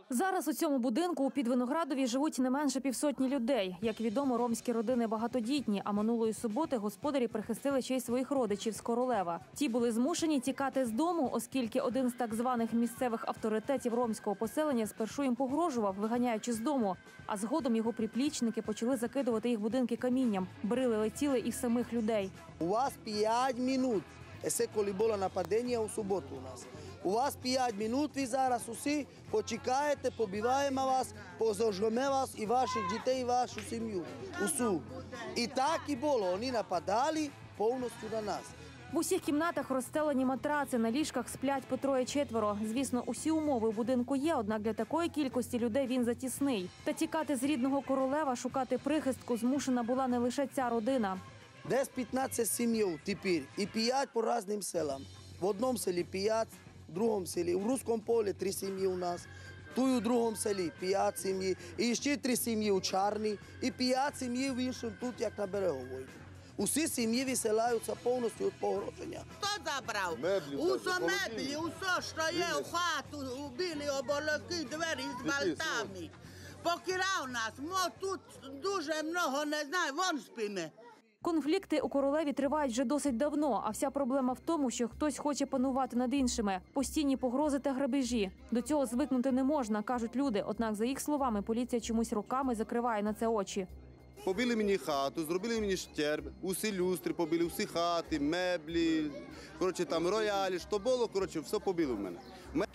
Зараз у цьому будинку у Підвиноградові живуть не менше 500 людей. Як відомо, ромські родини багатодітні, а минулої суботи господарі прихистили ще й своїх родичів з Королева. Ті були змушені тікати з дому, оскільки один з так званих місцевих авторитетів ромського поселення спершу їм погрожував, виганяючи з дому, а згодом його приплічники почали закидувати їх будинки камінням, брили, летіли і самих людей. У вас 5 минут. Це коли було нападення у суботу у нас. У вас 5 минут, ви зараз усі почекаєте, побиваємо вас, позажгемо вас і ваших дітей, і вашу сім'ю. Усю. І так і було. Вони нападали повністю на нас. В усіх кімнатах розстелені матраци, на ліжках сплять по 3-4. Звісно, усі умови у будинку є, однак для такої кількості людей він затісний. Та тікати з рідного Королева, шукати прихистку змушена була не лише ця родина. Десь 15 сім'їв тепер і 5 по різним селам. В одному селі 5, в другому селі, в Руському полі 3 сім'ї у нас, тут у другому селі 5 сім'ї, і ще 3 сім'ї у Чарні, і 5 сім'ї в іншому тут, як на Берегової. Усі сім'ї виселяються повністю від погроження. Хто забрав? Усо меблі, усо, що є у хату, убили оболоки, двері з балтами. Покирав нас, мо тут дуже много не знаю, вон спимо. Конфлікти у Королеві тривають вже досить давно, а вся проблема в тому, що хтось хоче панувати над іншими. Постійні погрози та грабежі. До цього звикнути не можна, кажуть люди. Однак, за їх словами, поліція чомусь роками закриває на це очі. Побили мені хату, зробили мені щерб, усі люстри побили, усі хати, меблі, коротше, там роялі, що було, коротше, все побили в мене.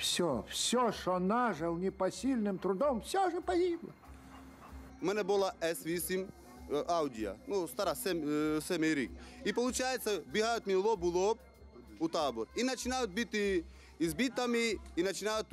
Все, що нажив непосильним трудом, все вже погибло. У мене була С8 Аудія, ну, стара, 7 рік. І, виходить, бігають мені лоб у лоб у табор. І починають бити із бітами, і починають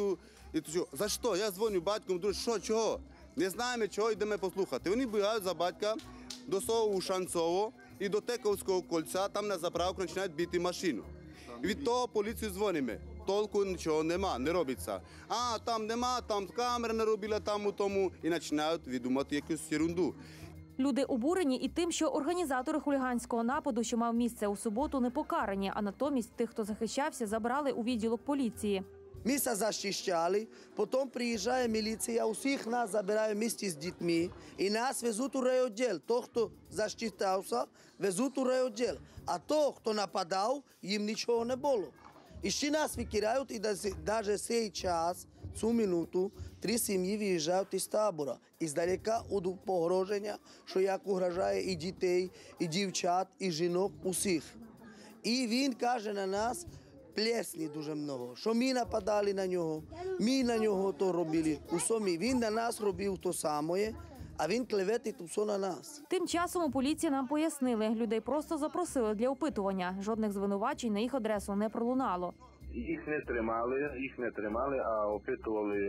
за що? Я дзвоню батькам, друзі, що, чого? Не знаємо, чого, йдемо послухати. Вони бігають за батька до Сову Шанцово і до Тековського кольця, там на заправку починають бити машину. І від того поліцію дзвонимо. Толку нічого нема, не робиться. А, там нема, там камера не робила, там у тому. І починають відумати якусь ерунду. Люди обурені і тим, що організатори хуліганського нападу, що мав місце у суботу, не покарані, а натомість тих, хто захищався, забрали у відділок поліції. Ми се захищали, потім приїжджає міліція, усіх нас забирає місті з дітьми і нас везуть у райвідділ. Той, хто захищався, везуть у райвідділ. А той, хто нападав, їм нічого не було. І ще нас викирають, і навіть цей час, цю минуту, 3 сім'ї виїжджають із табора. І здалека у погроження, що як угрожає і дітей, і дівчат, і жінок, усіх. І він каже на нас, плесні дуже много, що ми нападали на нього, ми на нього то робили. Він на нас робив то саме, а він клеветить усе на нас. Тим часом у поліції нам пояснили, людей просто запросили для опитування. Жодних звинувачень на їх адресу не пролунало. Їх не тримали, а опитували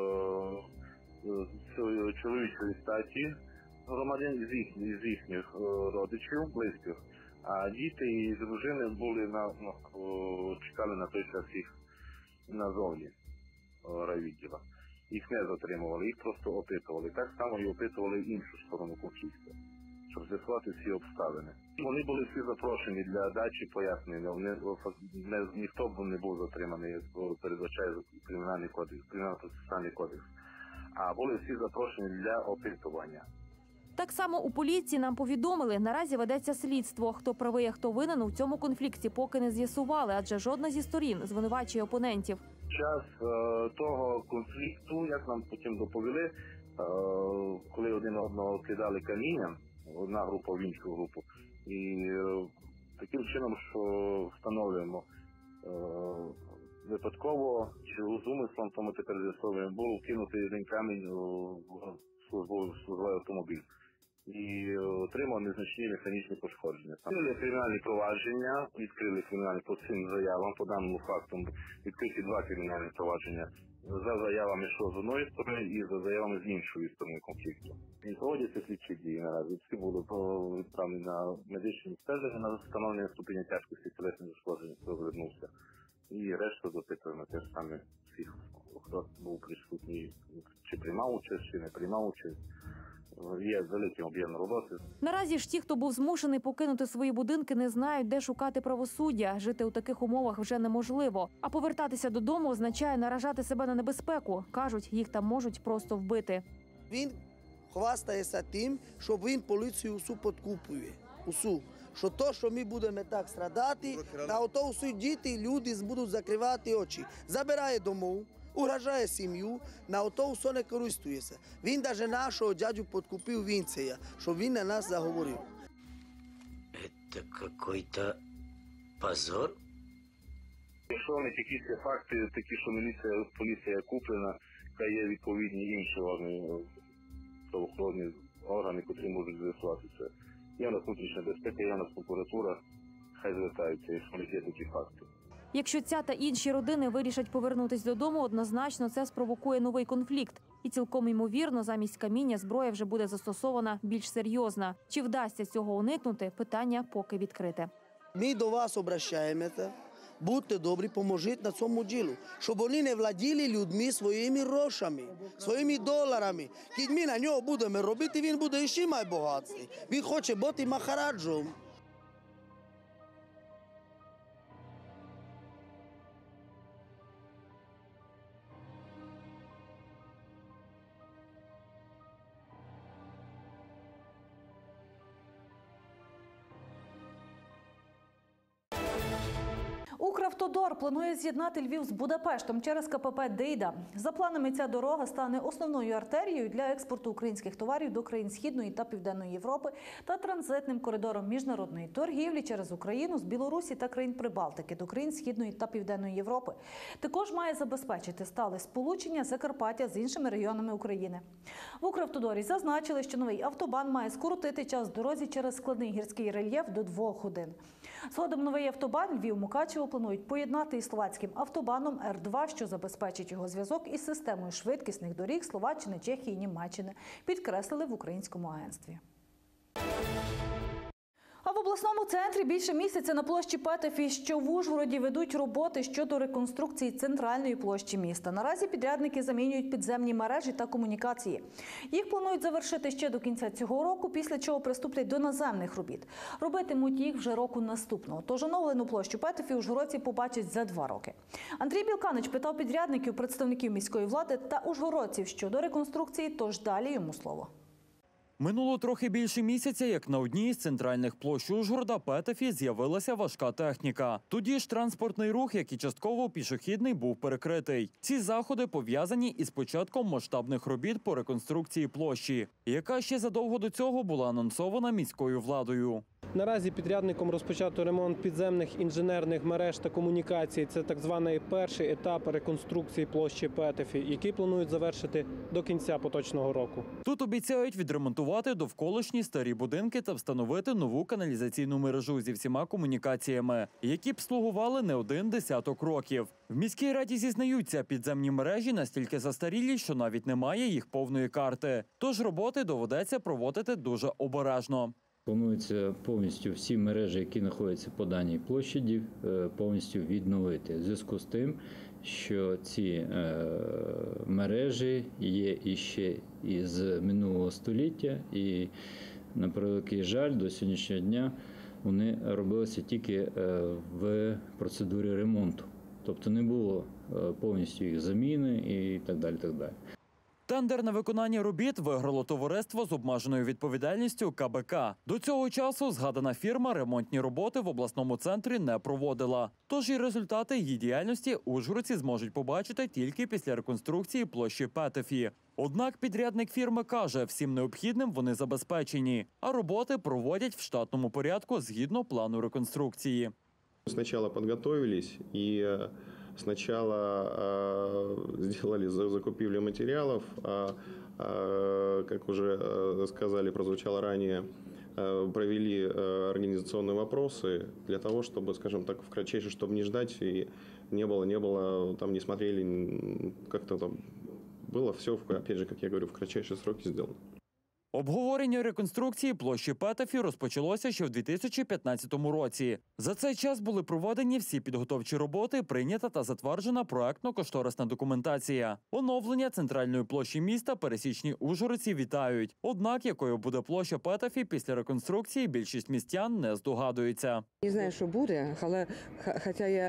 чоловічої статі громадян з їхніх родичів, близьких. А діти і дружини були чекали на той час їх назовні райвідділа. Їх не затримували, їх просто опитували. Так само і опитували іншу сторону конфлікту, щоб з'ясувати всі обставини. Вони були всі запрошені для дачі пояснення. Ніхто б не був затриманий, передбачає кримінальний кодекс, кримінально-процесуальний кодекс. А були всі запрошені для опитування. Так само у поліції нам повідомили, наразі ведеться слідство. Хто правий, а хто винен у цьому конфлікті поки не з'ясували, адже жодна зі сторін звинувачує опонентів. Час того конфлікту, як нам потім доповіли, коли один одного кидали камінням, одна група в іншу групу, і таким чином, що встановлюємо випадково чи з умислом, то ми тепер з'ясовуємо, було кинути один камінь в службовий автомобіль і отримав незначні механічні пошкодження. Відкрили кримінальні по цим заявам, по даному факту, відкриті 2 кримінальні провадження. За заявами, що з одної сторони, і за заявами з іншої сторони конфлікту. І проводяться слідчі дії наразі. Всі були відправлені на медичні обстеження на встановлення ступеня тяжкості тілесних ушкоджень, хто звернувся. І решту допитуємо теж саме всіх, хто був присутній, чи приймав участь, чи не приймав участь Є великий об'єм роботи. Наразі ж ті, хто був змушений покинути свої будинки, не знають, де шукати правосуддя. Жити у таких умовах вже неможливо. А повертатися додому означає наражати себе на небезпеку. Кажуть, їх там можуть просто вбити. Він хвастається тим, що він поліцію усю підкупує. Усю. Що то, що ми будемо так страдати, та ото усі діти, люди будуть закривати очі. Забирає домов, угрожає сім'ю, на ото усе не користується. Він навіть нашого дядю підкупив Вінцея, щоб він на нас заговорив. Це якийсь позор? Якщо не якісь факти, такі, що поліція куплена, та є відповідні інші правоохоронні органи, які можуть з'ясувати це. Є у нас внутрішня безпека, є у нас прокуратура, хай звертаються, якщо є такі факти. Якщо ця та інші родини вирішать повернутись додому, однозначно це спровокує новий конфлікт. І цілком ймовірно, замість каміння зброя вже буде застосована більш серйозна. Чи вдасться цього уникнути, питання поки відкрите. Ми до вас обращаємося. Будьте добрі, поможіть на цьому ділу, щоб вони не владіли людьми своїми грошами, своїми доларами. Коли ми на нього будемо робити, він буде ще найбагатший. Він хоче бути махараджом. Укравтодор планує з'єднати Львів з Будапештом через КПП «Дейда». За планами, ця дорога стане основною артерією для експорту українських товарів до країн Східної та Південної Європи та транзитним коридором міжнародної торгівлі через Україну з Білорусі та країн Прибалтики до країн Східної та Південної Європи. Також має забезпечити стале сполучення Закарпаття з іншими регіонами України. В Укравтодорі зазначили, що новий автобан має скоротити час в дорозі через складний гірський рельєф до 2 годин. Згодом новий автобан Львів-Мукачево планують поєднати із словацьким автобаном Р2, що забезпечить його зв'язок із системою швидкісних доріг Словаччини, Чехії, Німеччини, підкреслили в українському агентстві. А в обласному центрі більше місяця на площі Петефі, що в Ужгороді, ведуть роботи щодо реконструкції центральної площі міста. Наразі підрядники замінюють підземні мережі та комунікації. Їх планують завершити ще до кінця цього року, після чого приступлять до наземних робіт. Робитимуть їх вже року наступного. Тож оновлену площу Петефі ужгородці побачать за 2 роки. Андрій Білканич питав підрядників, представників міської влади та ужгородців щодо реконструкції, тож далі йому слово. Минуло трохи більше місяця, як на одній із центральних площ Ужгорода Петефі з'явилася важка техніка. Тоді ж транспортний рух, як і частково пішохідний, був перекритий. Ці заходи пов'язані із початком масштабних робіт по реконструкції площі, яка ще задовго до цього була анонсована міською владою. Наразі підрядником розпочато ремонт підземних інженерних мереж та комунікацій. Це так званий перший етап реконструкції площі Петефі, який планують завершити до кінця поточного року. Тут обіцяють відремонтувати довколишні старі будинки та встановити нову каналізаційну мережу зі всіма комунікаціями, які б слугували не 1 десяток років. В міській раді зізнаються, підземні мережі настільки застарілі, що навіть немає їх повної карти. Тож роботи доведеться проводити дуже обережно. Планується повністю всі мережі, які знаходяться по даній площаді, повністю відновити. В зв'язку з тим, що ці мережі є іще із минулого століття і, на превеликий жаль, до сьогоднішнього дня вони робилися тільки в процедурі ремонту. Тобто не було повністю їх заміни і так далі, так далі. Тендер на виконання робіт виграло товариство з обмеженою відповідальністю КБК. До цього часу згадана фірма ремонтні роботи в обласному центрі не проводила. Тож і результати її діяльності ужгородці зможуть побачити тільки після реконструкції площі Петефі. Однак підрядник фірми каже, всім необхідним вони забезпечені, а роботи проводять в штатному порядку згідно плану реконструкції. Спочатку підготувалися і сначала сделали закупівлю материалов, как уже сказали, прозвучало ранее, провели организационные вопросы для того, чтобы, скажем так, в кратчайшее, чтобы не ждать и не было, там не смотрели, как-то там было все, опять же, как я говорю, в кратчайшие сроки сделано. Обговорення реконструкції площі Петефі розпочалося ще в 2015 році. За цей час були проведені всі підготовчі роботи, прийнята та затверджена проектно-кошторисна документація. Оновлення центральної площі міста пересічні ужгородці вітають. Однак, якою буде площа Петефі після реконструкції, більшість містян не здогадується. Не знаю, що буде, але хоча я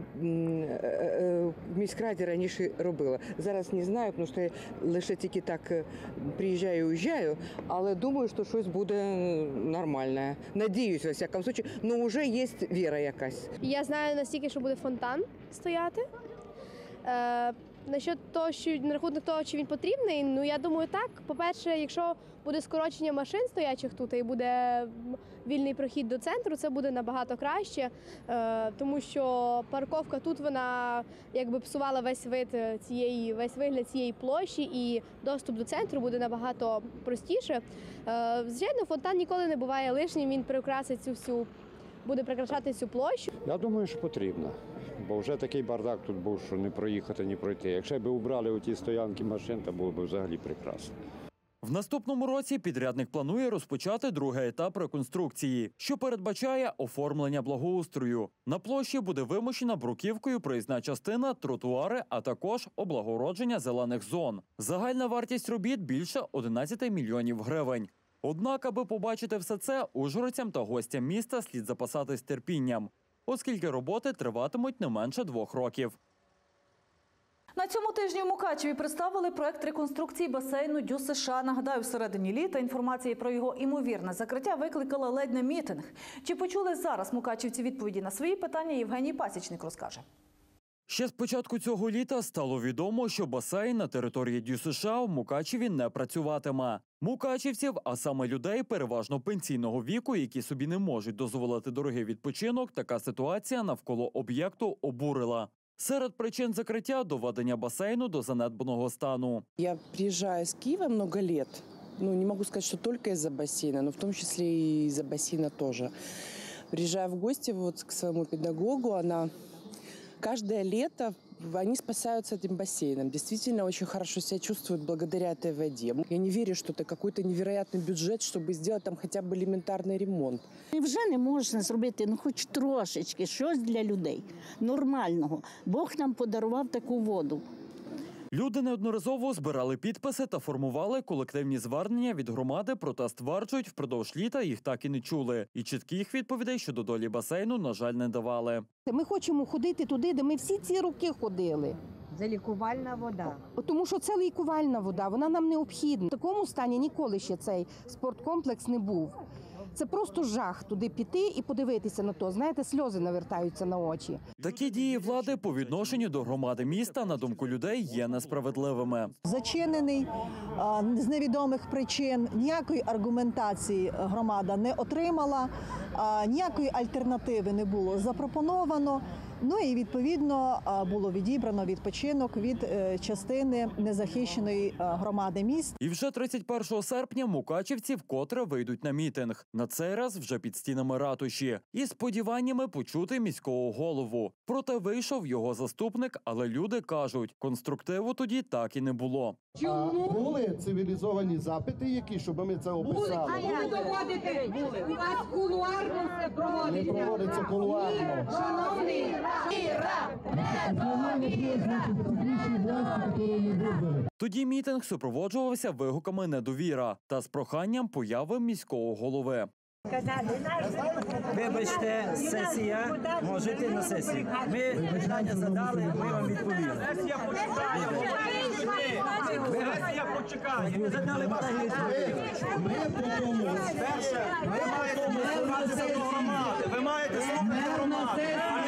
в міськраді раніше робила. Зараз не знаю, тому що я лише тільки так приїжджаю і уїжджаю, але думаю, що щось буде нормальне. Надіюсь, во всякому випадку, але вже є віра якась. Я знаю настільки, що буде фонтан стояти. Насчет того, на рахунок того, чи він потрібний, ну я думаю так. По-перше, якщо буде скорочення машин стоячих тут і буде вільний прохід до центру, це буде набагато краще, тому що парковка тут, вона якби псувала весь вигляд цієї площі, і доступ до центру буде набагато простіше. Звичайно, фонтан ніколи не буває лишнім, він буде прикрашати цю площу. Я думаю, що потрібно, бо вже такий бардак тут був, що не проїхати, ні пройти. Якщо б убрали оті стоянки машин, то було б взагалі прекрасно. В наступному році підрядник планує розпочати другий етап реконструкції, що передбачає оформлення благоустрою. На площі буде вимощена бруківкою проїзна частина, тротуари, а також облагородження зелених зон. Загальна вартість робіт – більше 11 мільйонів гривень. Однак, аби побачити все це, ужгородцям та гостям міста слід запасатись терпінням, оскільки роботи триватимуть не менше 2 років. На цьому тижні у Мукачеві представили проект реконструкції басейну Дю США. Нагадаю, всередині літа інформації про його імовірне закриття викликала ледь не мітинг. Чи почули зараз мукачівці відповіді на свої питання, Євгеній Пасічник розкаже. Ще з початку цього літа стало відомо, що басейн на території Дю США в Мукачеві не працюватиме. Мукачівців, а саме людей переважно пенсійного віку, які собі не можуть дозволити дорогий відпочинок, така ситуація навколо об'єкту обурила. Серед причин закриття – доведення басейну до занедбаного стану. Я приезжаю с Киева много лет. Не могу сказать, что только из-за бассейна, но в том числе и из-за бассейна тоже. Приезжаю в гости к своему педагогу, она каждое лето они спасаются этим бассейном. Действительно очень хорошо себя чувствуют благодаря этой воде. Я не верю, что это какой-то невероятный бюджет, чтобы сделать там хотя бы элементарный ремонт. Невже не можна зробити хоч трошечки щось для людей нормального? Бог нам подарував таку воду. Люди неодноразово збирали підписи та формували колективні звернення від громади, проте стверджують, впродовж літа їх так і не чули. І чітких відповідей щодо долі басейну, на жаль, не давали. Ми хочемо ходити туди, де ми всі ці роки ходили. Це лікувальна вода. Тому що це лікувальна вода, вона нам необхідна. В такому стані ніколи ще цей спорткомплекс не був. Це просто жах туди піти і подивитися на то. Знаєте, сльози навертаються на очі. Такі дії влади по відношенню до громади міста, на думку людей, є несправедливими. Зачинений з невідомих причин, ніякої аргументації громада не отримала, ніякої альтернативи не було запропоновано. І, відповідно, було відібрано відпочинок від частини незахищеної громади міст. І вже 31 серпня мукачівці вкотре вийдуть на мітинг. На цей раз вже під стінами ратуші. Із сподіваннями почути міського голову. Проте вийшов його заступник, але люди кажуть, конструктиву тоді так і не було. Були цивілізовані запити, які, щоб ми це описали? А як ви доводите? У вас кулуарно все проводиться. Не проводиться кулуарно. Шановний Тоді мітинг супроводжувався вигуками «Недовіра» та з проханням появи міського голови. Вибачте, сесія, можете на сесії. Ми питання задали, ми вам відповіли. Сесія почекає. Сесія почекає. Ми задали питання. Ми маємо слухатися до громади. Ви маєте слухати громаду.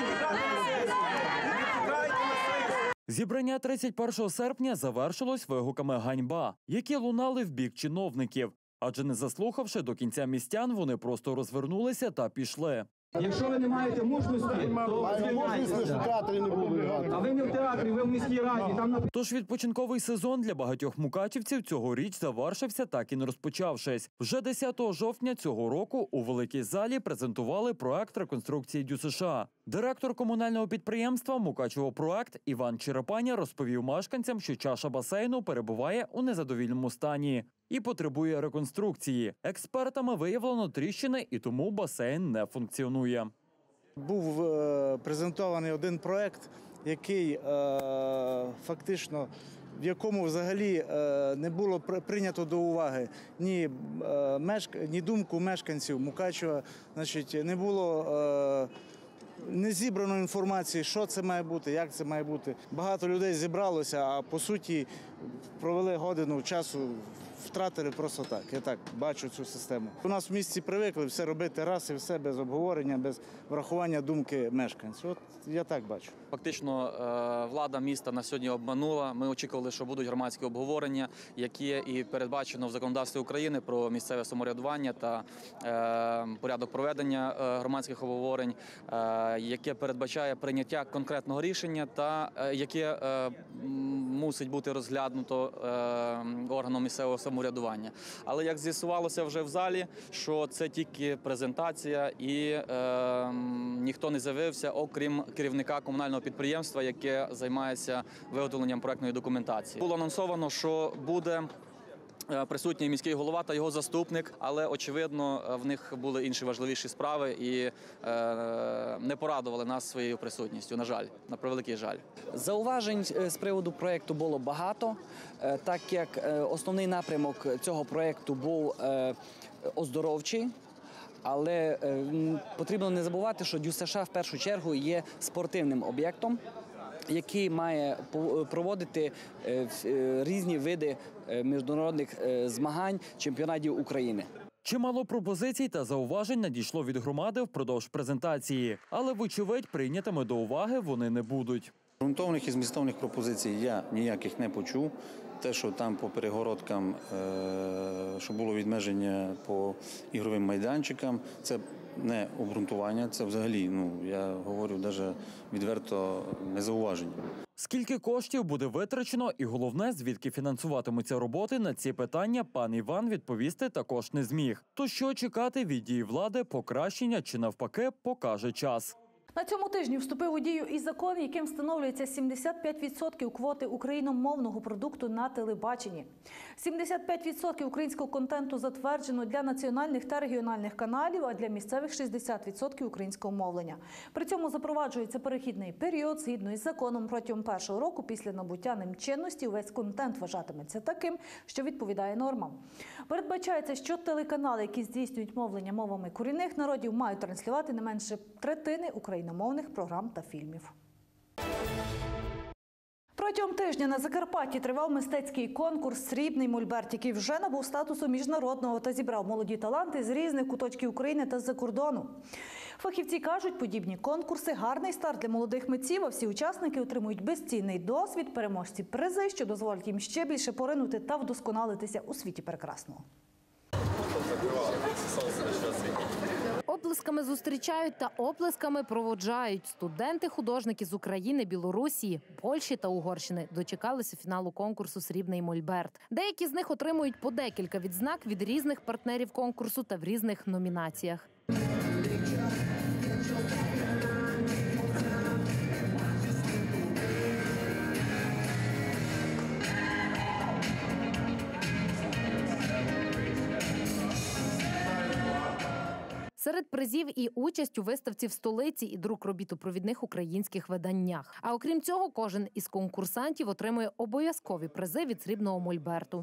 Зібрання 31 серпня завершилось вигуками «Ганьба», які лунали в бік чиновників. Адже не заслухавши до кінця містян, вони просто розвернулися та пішли. Якщо ви не маєте мужності, то звільняйтеся. А ви не в театрі, ви в міській раді. Тож відпочинковий сезон для багатьох мукачівців цьогоріч завершився, так і не розпочавшись. Вже 10 жовтня цього року у великій залі презентували проект реконструкції Дю США. Директор комунального підприємства «Мукачево-Проект» Іван Черепаня розповів мешканцям, що чаша басейну перебуває у незадовільному стані і потребує реконструкції. Експертами виявлено тріщини, і тому басейн не функціонує. Був презентований один проект, який фактично, в якому взагалі не було прийнято до уваги ні думку мешканців Мукачева, не було не зібрано інформації, що це має бути, як це має бути. Багато людей зібралося, а по суті провели годину часу, втратили просто так. Я так бачу цю систему. У нас в місті привикли все робити раз і все без обговорення, без врахування думки мешканців. От я так бачу. Фактично влада міста на сьогодні обманула. Ми очікували, що будуть громадські обговорення, які і передбачено в законодавстві України про місцеве самоврядування та порядок проведення громадських обговорень, яке передбачає прийняття конкретного рішення та яке мусить бути розглянуто органом місцевого самоврядування. Але як з'ясувалося вже в залі, що це тільки презентація і ніхто не з'явився, окрім керівника комунального підприємства, яке займається виготовленням проектної документації. Було анонсовано, що буде присутній міський голова та його заступник, але, очевидно, в них були інші важливіші справи і не порадували нас своєю присутністю, на жаль, на превеликий жаль. Зауважень з приводу проєкту було багато, так як основний напрямок цього проєкту був оздоровчий. Але потрібно не забувати, що ДЮСШ в першу чергу є спортивним об'єктом, який має проводити різні види міжнародних змагань, чемпіонатів України. Чимало пропозицій та зауважень надійшло від громади впродовж презентації, але, вочевидь, прийнятими до уваги вони не будуть. Ґрунтовних і змістовних пропозицій я ніяких не почув. Те, що там по перегородкам, що було відмеження по ігровим майданчикам, це не обґрунтування, це взагалі, я говорю навіть відверто, не зауваження. Скільки коштів буде витрачено і, головне, звідки фінансуватимуться роботи, на ці питання пан Іван відповісти також не зміг. То що чекати від дії влади, покращення чи навпаки, покаже час. На цьому тижні вступив у дію і закон, яким встановлюється 75% квоти україномовного продукту на телебаченні. 75% українського контенту затверджено для національних та регіональних каналів, а для місцевих 60% українського мовлення. При цьому запроваджується перехідний період. Згідно із законом, протягом першого року після набуття ним чинності увесь контент вважатиметься таким, що відповідає нормам. Передбачається, що телеканали, які здійснюють мовлення мовами корінних народів, мають транслювати не менше третини україномовних програм та фільмів. Протягом тижня на Закарпатті тривав мистецький конкурс «Срібний мольберт», який вже набув статусу міжнародного та зібрав молоді таланти з різних куточків України та з-за кордону. Фахівці кажуть, подібні конкурси – гарний старт для молодих митців, а всі учасники отримують безцінний досвід, переможці – призи, що дозволять їм ще більше поринути та вдосконалитися у світі прекрасного. Оплесками зустрічають та оплесками проводжають. Студенти-художники з України, Білорусі, Польщі та Угорщини дочекалися фіналу конкурсу «Срібний мольберт». Деякі з них отримують по декілька відзнак від різних партнерів конкурсу та в різних номінаціях. Серед призів і участь у виставці в столиці, і друк робіт у провідних українських виданнях. А окрім цього, кожен із конкурсантів отримує обов'язкові призи від «Срібного мольберту».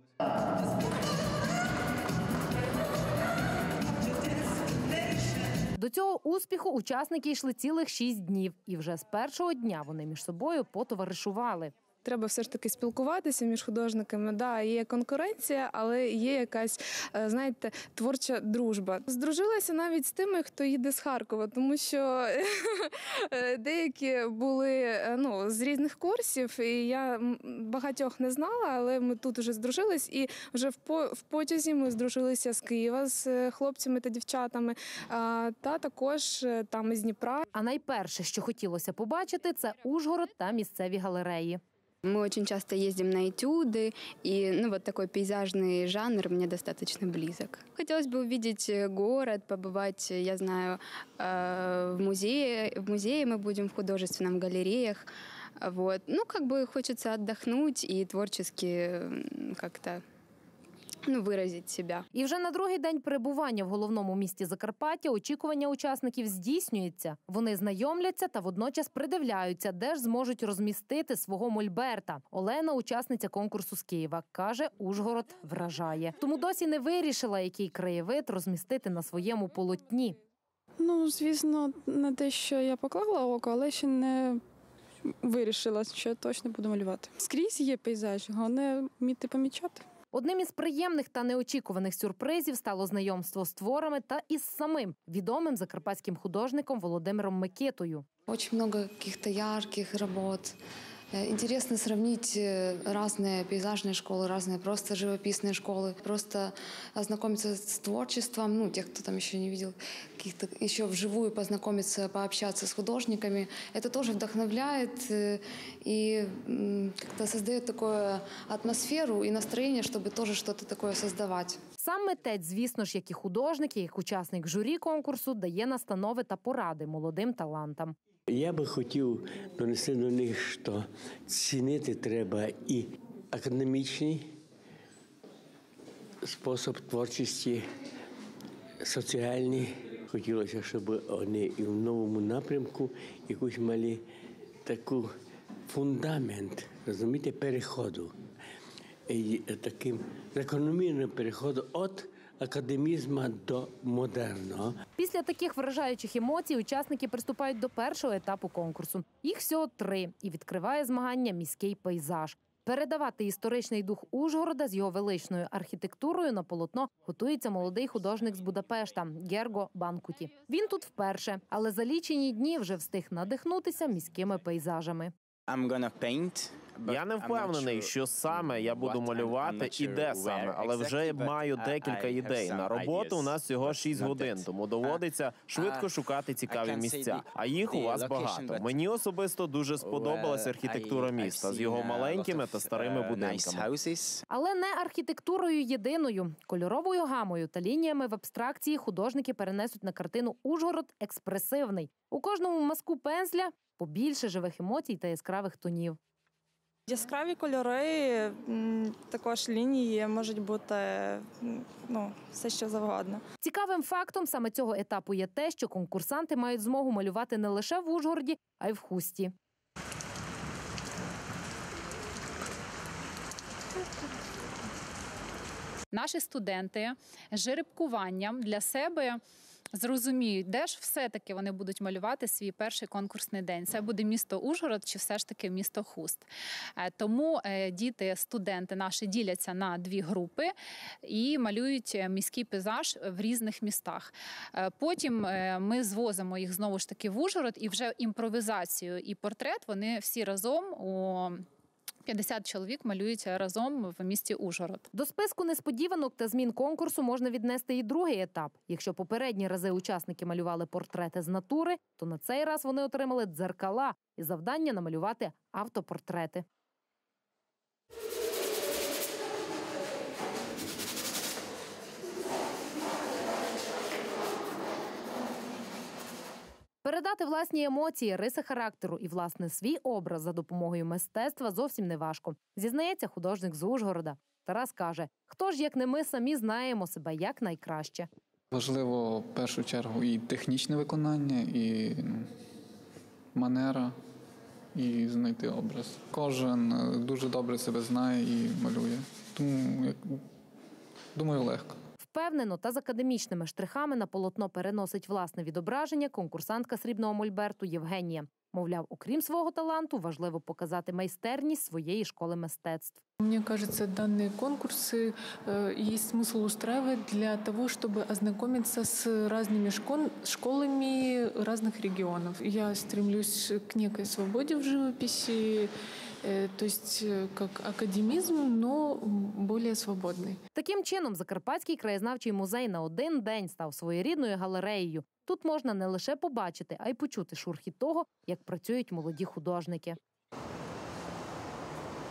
До цього успіху учасники йшли цілих 6 днів. І вже з першого дня вони між собою потоваришували. Треба все ж таки спілкуватися між художниками. Да, є конкуренція, але є якась, знаєте, творча дружба. Здружилася навіть з тими, хто їде з Харкова, тому що деякі були з різних курсів, і я багатьох не знала, але ми тут вже здружились, і вже в потязі ми здружилися з Києва з хлопцями та дівчатами, та також там із Дніпра. А найперше, що хотілося побачити, це Ужгород та місцеві галереї. Мы очень часто ездим на этюды, и вот такой пейзажный жанр мне достаточно близок. Хотелось бы увидеть город, побывать, я знаю, в музее. В музее мы будем, в художественном галереях. Вот. Хочется отдохнуть и творчески как-то виразити себе. І вже на другий день перебування в головному місті Закарпаття очікування учасників здійснюється. Вони знайомляться та водночас придивляються, де ж зможуть розмістити свого мольберта. Олена, учасниця конкурсу з Києва, каже, Ужгород вражає. Тому досі не вирішила, який краєвид розмістити на своєму полотні. Звісно, на те, що я поклала око, але ще не вирішила, що я точно буду малювати. Скрізь є пейзаж, головне вміти помічати. Одним із приємних та неочікуваних сюрпризів стало знайомство з творами та із самим відомим закарпатським художником Володимиром Микитою. Очень много каких-то ярких работ. Интересно сравнить разные пейзажные школы, разные просто живописные школы, просто ознакомиться с творчеством, тех, кто там еще не видел, каких-то еще вживую познакомиться, пообщаться с художниками. Это тоже вдохновляет и как-то создает такую атмосферу и настроение, чтобы тоже что-то такое создавать. Сам митець, звісно ж, як і художник, як учасник журі конкурсу, дає настанови та поради молодим талантам. Я би хотів донести до них, що цінити треба і академічний спосіб творчості, соціальний. Хотілося, щоб вони і в новому напрямку якусь мали таку фундамент, розумієте, переходу. І таким закономірним переходу від академізму до модерного. Після таких вражаючих емоцій учасники приступають до першого етапу конкурсу. Їх всього 3, і відкриває змагання міський пейзаж. Передавати історичний дух Ужгорода з його величною архітектурою на полотно готується молодий художник з Будапешта Герго Банкуті. Він тут вперше, але за лічені дні вже встиг надихнутися міськими пейзажами. Я не впевнений, що саме я буду малювати і де саме, але вже маю декілька ідей. На роботу у нас всього 6 годин, тому доводиться швидко шукати цікаві місця. А їх у вас багато. Мені особисто дуже сподобалася архітектура міста з його маленькими та старими будинками. Але не архітектурою єдиною. Кольоровою гамою та лініями в абстракції художники перенесуть на картину «Ужгород експресивний». У кожному мазку пензля побільше живих емоцій та яскравих тонів. Яскраві кольори, також лінії можуть бути все що завгодно. Цікавим фактом саме цього етапу є те, що конкурсанти мають змогу малювати не лише в Ужгороді, а й в хусті. Наші студенти жеребкуванням для себе зрозуміють, де ж все-таки вони будуть малювати свій перший конкурсний день. Це буде місто Ужгород чи все ж таки місто Хуст. Тому діти, студенти наші діляться на 2 групи і малюють міський пейзаж в різних містах. Потім ми звозимо їх знову ж таки в Ужгород і вже імпровізацію і портрет вони всі разом у 50 чоловік малюють разом в місті Ужгород. До списку несподіванок та змін конкурсу можна віднести і другий етап. Якщо попередні рази учасники малювали портрети з натури, то на цей раз вони отримали дзеркала і завдання намалювати автопортрети. Передати власні емоції, риси характеру і, власне, свій образ за допомогою мистецтва зовсім не важко. Зізнається художник з Ужгорода. Тарас каже, хто ж, як не ми, самі знаємо себе як найкраще. Важливо, в першу чергу, і технічне виконання, і манера, і знайти образ. Кожен дуже добре себе знає і малює. Тому, думаю, легко. Впевнено та з академічними штрихами на полотно переносить власне відображення конкурсантка срібного мольберту Євгенія. Мовляв, окрім свого таланту, важливо показати майстерність своєї школи мистецтв. Мне кажется, данные конкурсы есть смысл устраивать для того, чтобы ознакомиться с разными школами разных регионов. Я стремлюсь к некой свободе в живописи, то есть как академизм, но более свободный. Таким чином, Закарпатський краєзнавчий музей на один день став своєрідною галереєю. Тут можна не лише побачити, а й почути шурхіт того, як працюють молоді художники.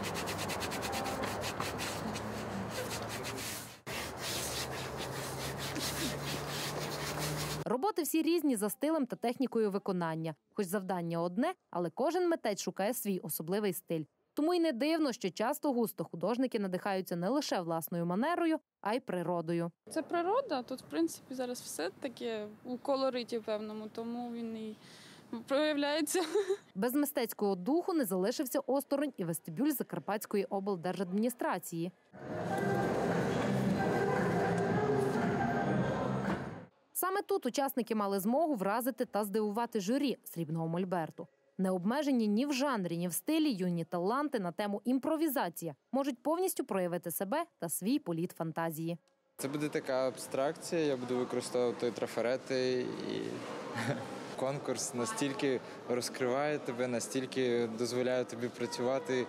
Роботи всі різні за стилем та технікою виконання. Хоч завдання одне, але кожен митець шукає свій особливий стиль. Тому й не дивно, що часто-густо художники надихаються не лише власною манерою, а й природою. Це природа, тут, в принципі, зараз все таке у колориті певному, тому він і проявляється. Без мистецького духу не залишився осторонь і вестибюль Закарпатської облдержадміністрації. Саме тут учасники мали змогу вразити та здивувати журі срібного мольберту. Не обмежені ні в жанрі, ні в стилі, юні таланти на тему імпровізація можуть повністю проявити себе та свій політ фантазії. Це буде така абстракція, я буду використовувати трафарети і конкурс настільки розкриває тебе, настільки дозволяє тобі працювати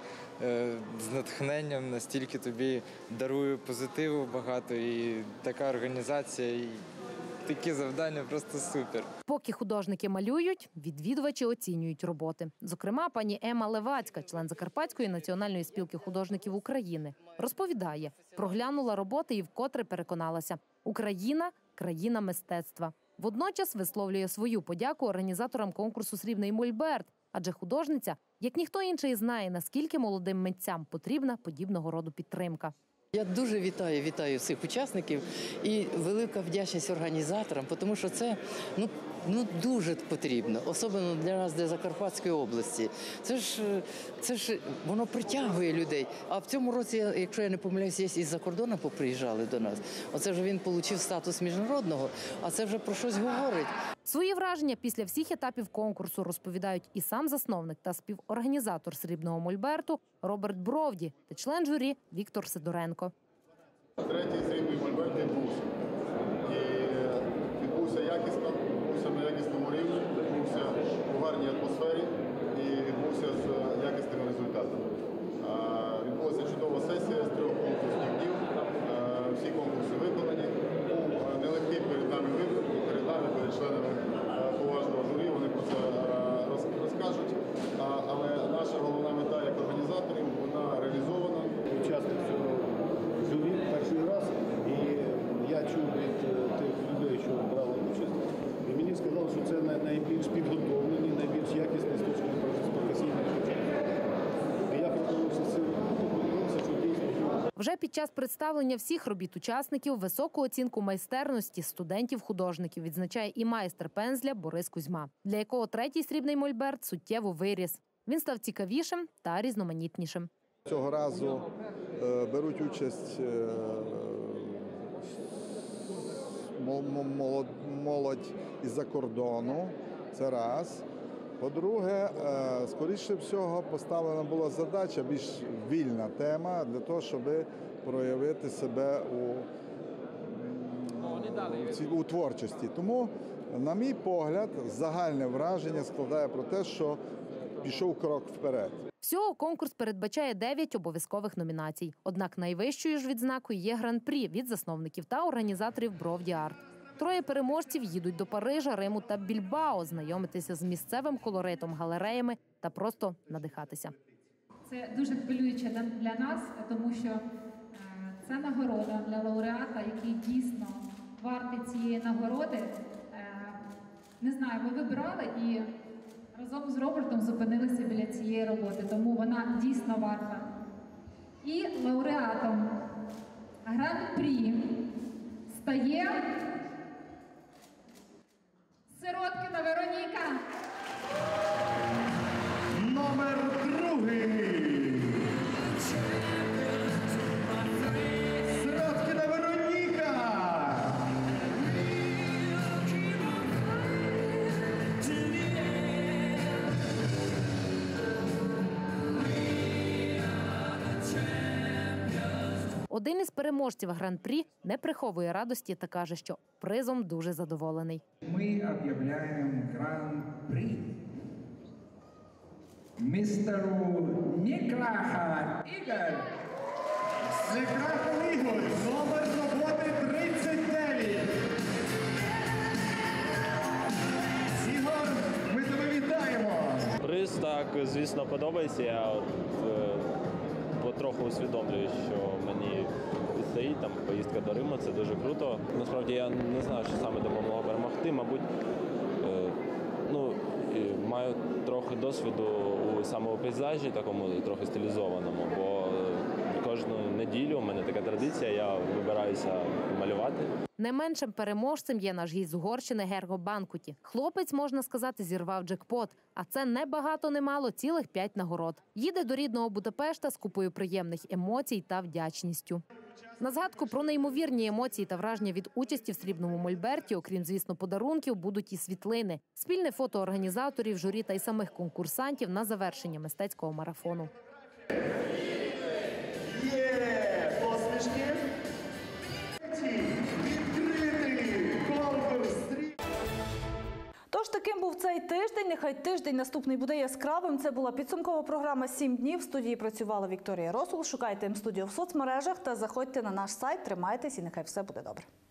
з натхненням, настільки тобі дарує позитиву багато і така організація. І такі завдання просто супер. Поки художники малюють, відвідувачі оцінюють роботи. Зокрема, пані Ема Левацька, член Закарпатської національної спілки художників України, розповідає, проглянула роботи і вкотре переконалася – Україна – країна мистецтва. Водночас висловлює свою подяку організаторам конкурсу «Срібний мольберт», адже художниця, як ніхто інший, знає, наскільки молодим митцям потрібна подібного роду підтримка. Я дуже вітаю всіх учасників і велика вдячність організаторам, тому що це дуже потрібно, особливо для нас, для Закарпатської області. Це ж воно притягує людей. А в цьому році, якщо я не помиляюсь, із-за кордону поприїжджали до нас. Оце вже він отримав статус міжнародного, а це вже про щось говорить. Свої враження після всіх етапів конкурсу розповідають і сам засновник та співорганізатор «Срібного мольберту» Роберт Бровді та член журі Віктор Сидоренко. Третій «Срібний мольберт» відбувся. І відбувся якісно, відбувся на якісному рівні, відбувся у гарній атмосфері і відбувся з якісними результатами. Відбулася чудова сесія з 3 конкурсних днів. Всі конкурси виконані. Був нелегкий перед нами вибір, перед нами, перед членами поважного журі, вони про це розкажуть. Але наша головна мета як організаторів, вона реалізована. Учасник цього журі перший раз, і я чув від тих людей, що брали участь, і мені сказали, що це найбільш підготовлені, найбільш якісні з точки професійної точки. І я подивився з цим, що дійсно. Вже під час представлення всіх робіт учасників високу оцінку майстерності студентів-художників відзначає і майстер пензля Борис Кузьма, для якого третій «Срібний мольберт» суттєво виріс. Він став цікавішим та різноманітнішим. Цього разу беруть участь молодь із-за кордону, це раз. По-друге, скоріше всього, поставлена була задача, більш вільна тема, для того, щоб проявити себе у творчості. Тому, на мій погляд, загальне враження складає про те, що пішов крок вперед. Всього конкурс передбачає 9 обов'язкових номінацій. Однак найвищою ж відзнакою є гран-прі від засновників та організаторів Бровді Арт. 3 переможців їдуть до Парижа, Риму та Більбао знайомитися з місцевим колоритом, галереями та просто надихатися. Це дуже хвилююче для нас, тому що це нагорода для лауреата, який дійсно вартий цієї нагороди. Не знаю, ми вибирали і разом з Робертом зупинилися біля цієї роботи, тому вона дійсно варта. І лауреатом гран-прі стає Сироткіна Вероніка. Номер 2. Сироткіна Вероніка. Один із переможців гран-прі не приховує радості та каже, що призом дуже задоволений. Ми об'являємо гран-прі містеру Некраха Ігор. Некраха Ігор, номер роботи 39. Ігор, ми тебе вітаємо. Приз так, звісно, подобається. Я потроху усвідомлюю, що мені стоїть там поїздка до Риму, це дуже круто. Насправді я не знаю, що саме допомогло перемогти. Мабуть, маю трохи досвіду саме у пейзажі, такому трохи стилізованому, бо кожну неділю у мене така традиція, я вибираюся малювати. Не меншим переможцем є наш гість з Угорщини Герго Банкуті. Хлопець, можна сказати, зірвав джекпот. А це не багато, не мало, цілих 5 нагород. Їде до рідного Будапешта з купою приємних емоцій та вдячністю. На згадку про неймовірні емоції та враження від участі в срібному мольберті, окрім, звісно, подарунків, будуть і світлини. Спільне фото організаторів, журі та й самих конкурсантів на завершення мистецького марафону. Є посмішки. Відкритий конкурс. Тож таким був цей тиждень. Нехай тиждень наступний буде яскравим. Це була підсумкова програма «7 днів». В студії працювала Вікторія Росул. Шукайте М-студіо в соцмережах та заходьте на наш сайт. Тримайтесь і нехай все буде добре.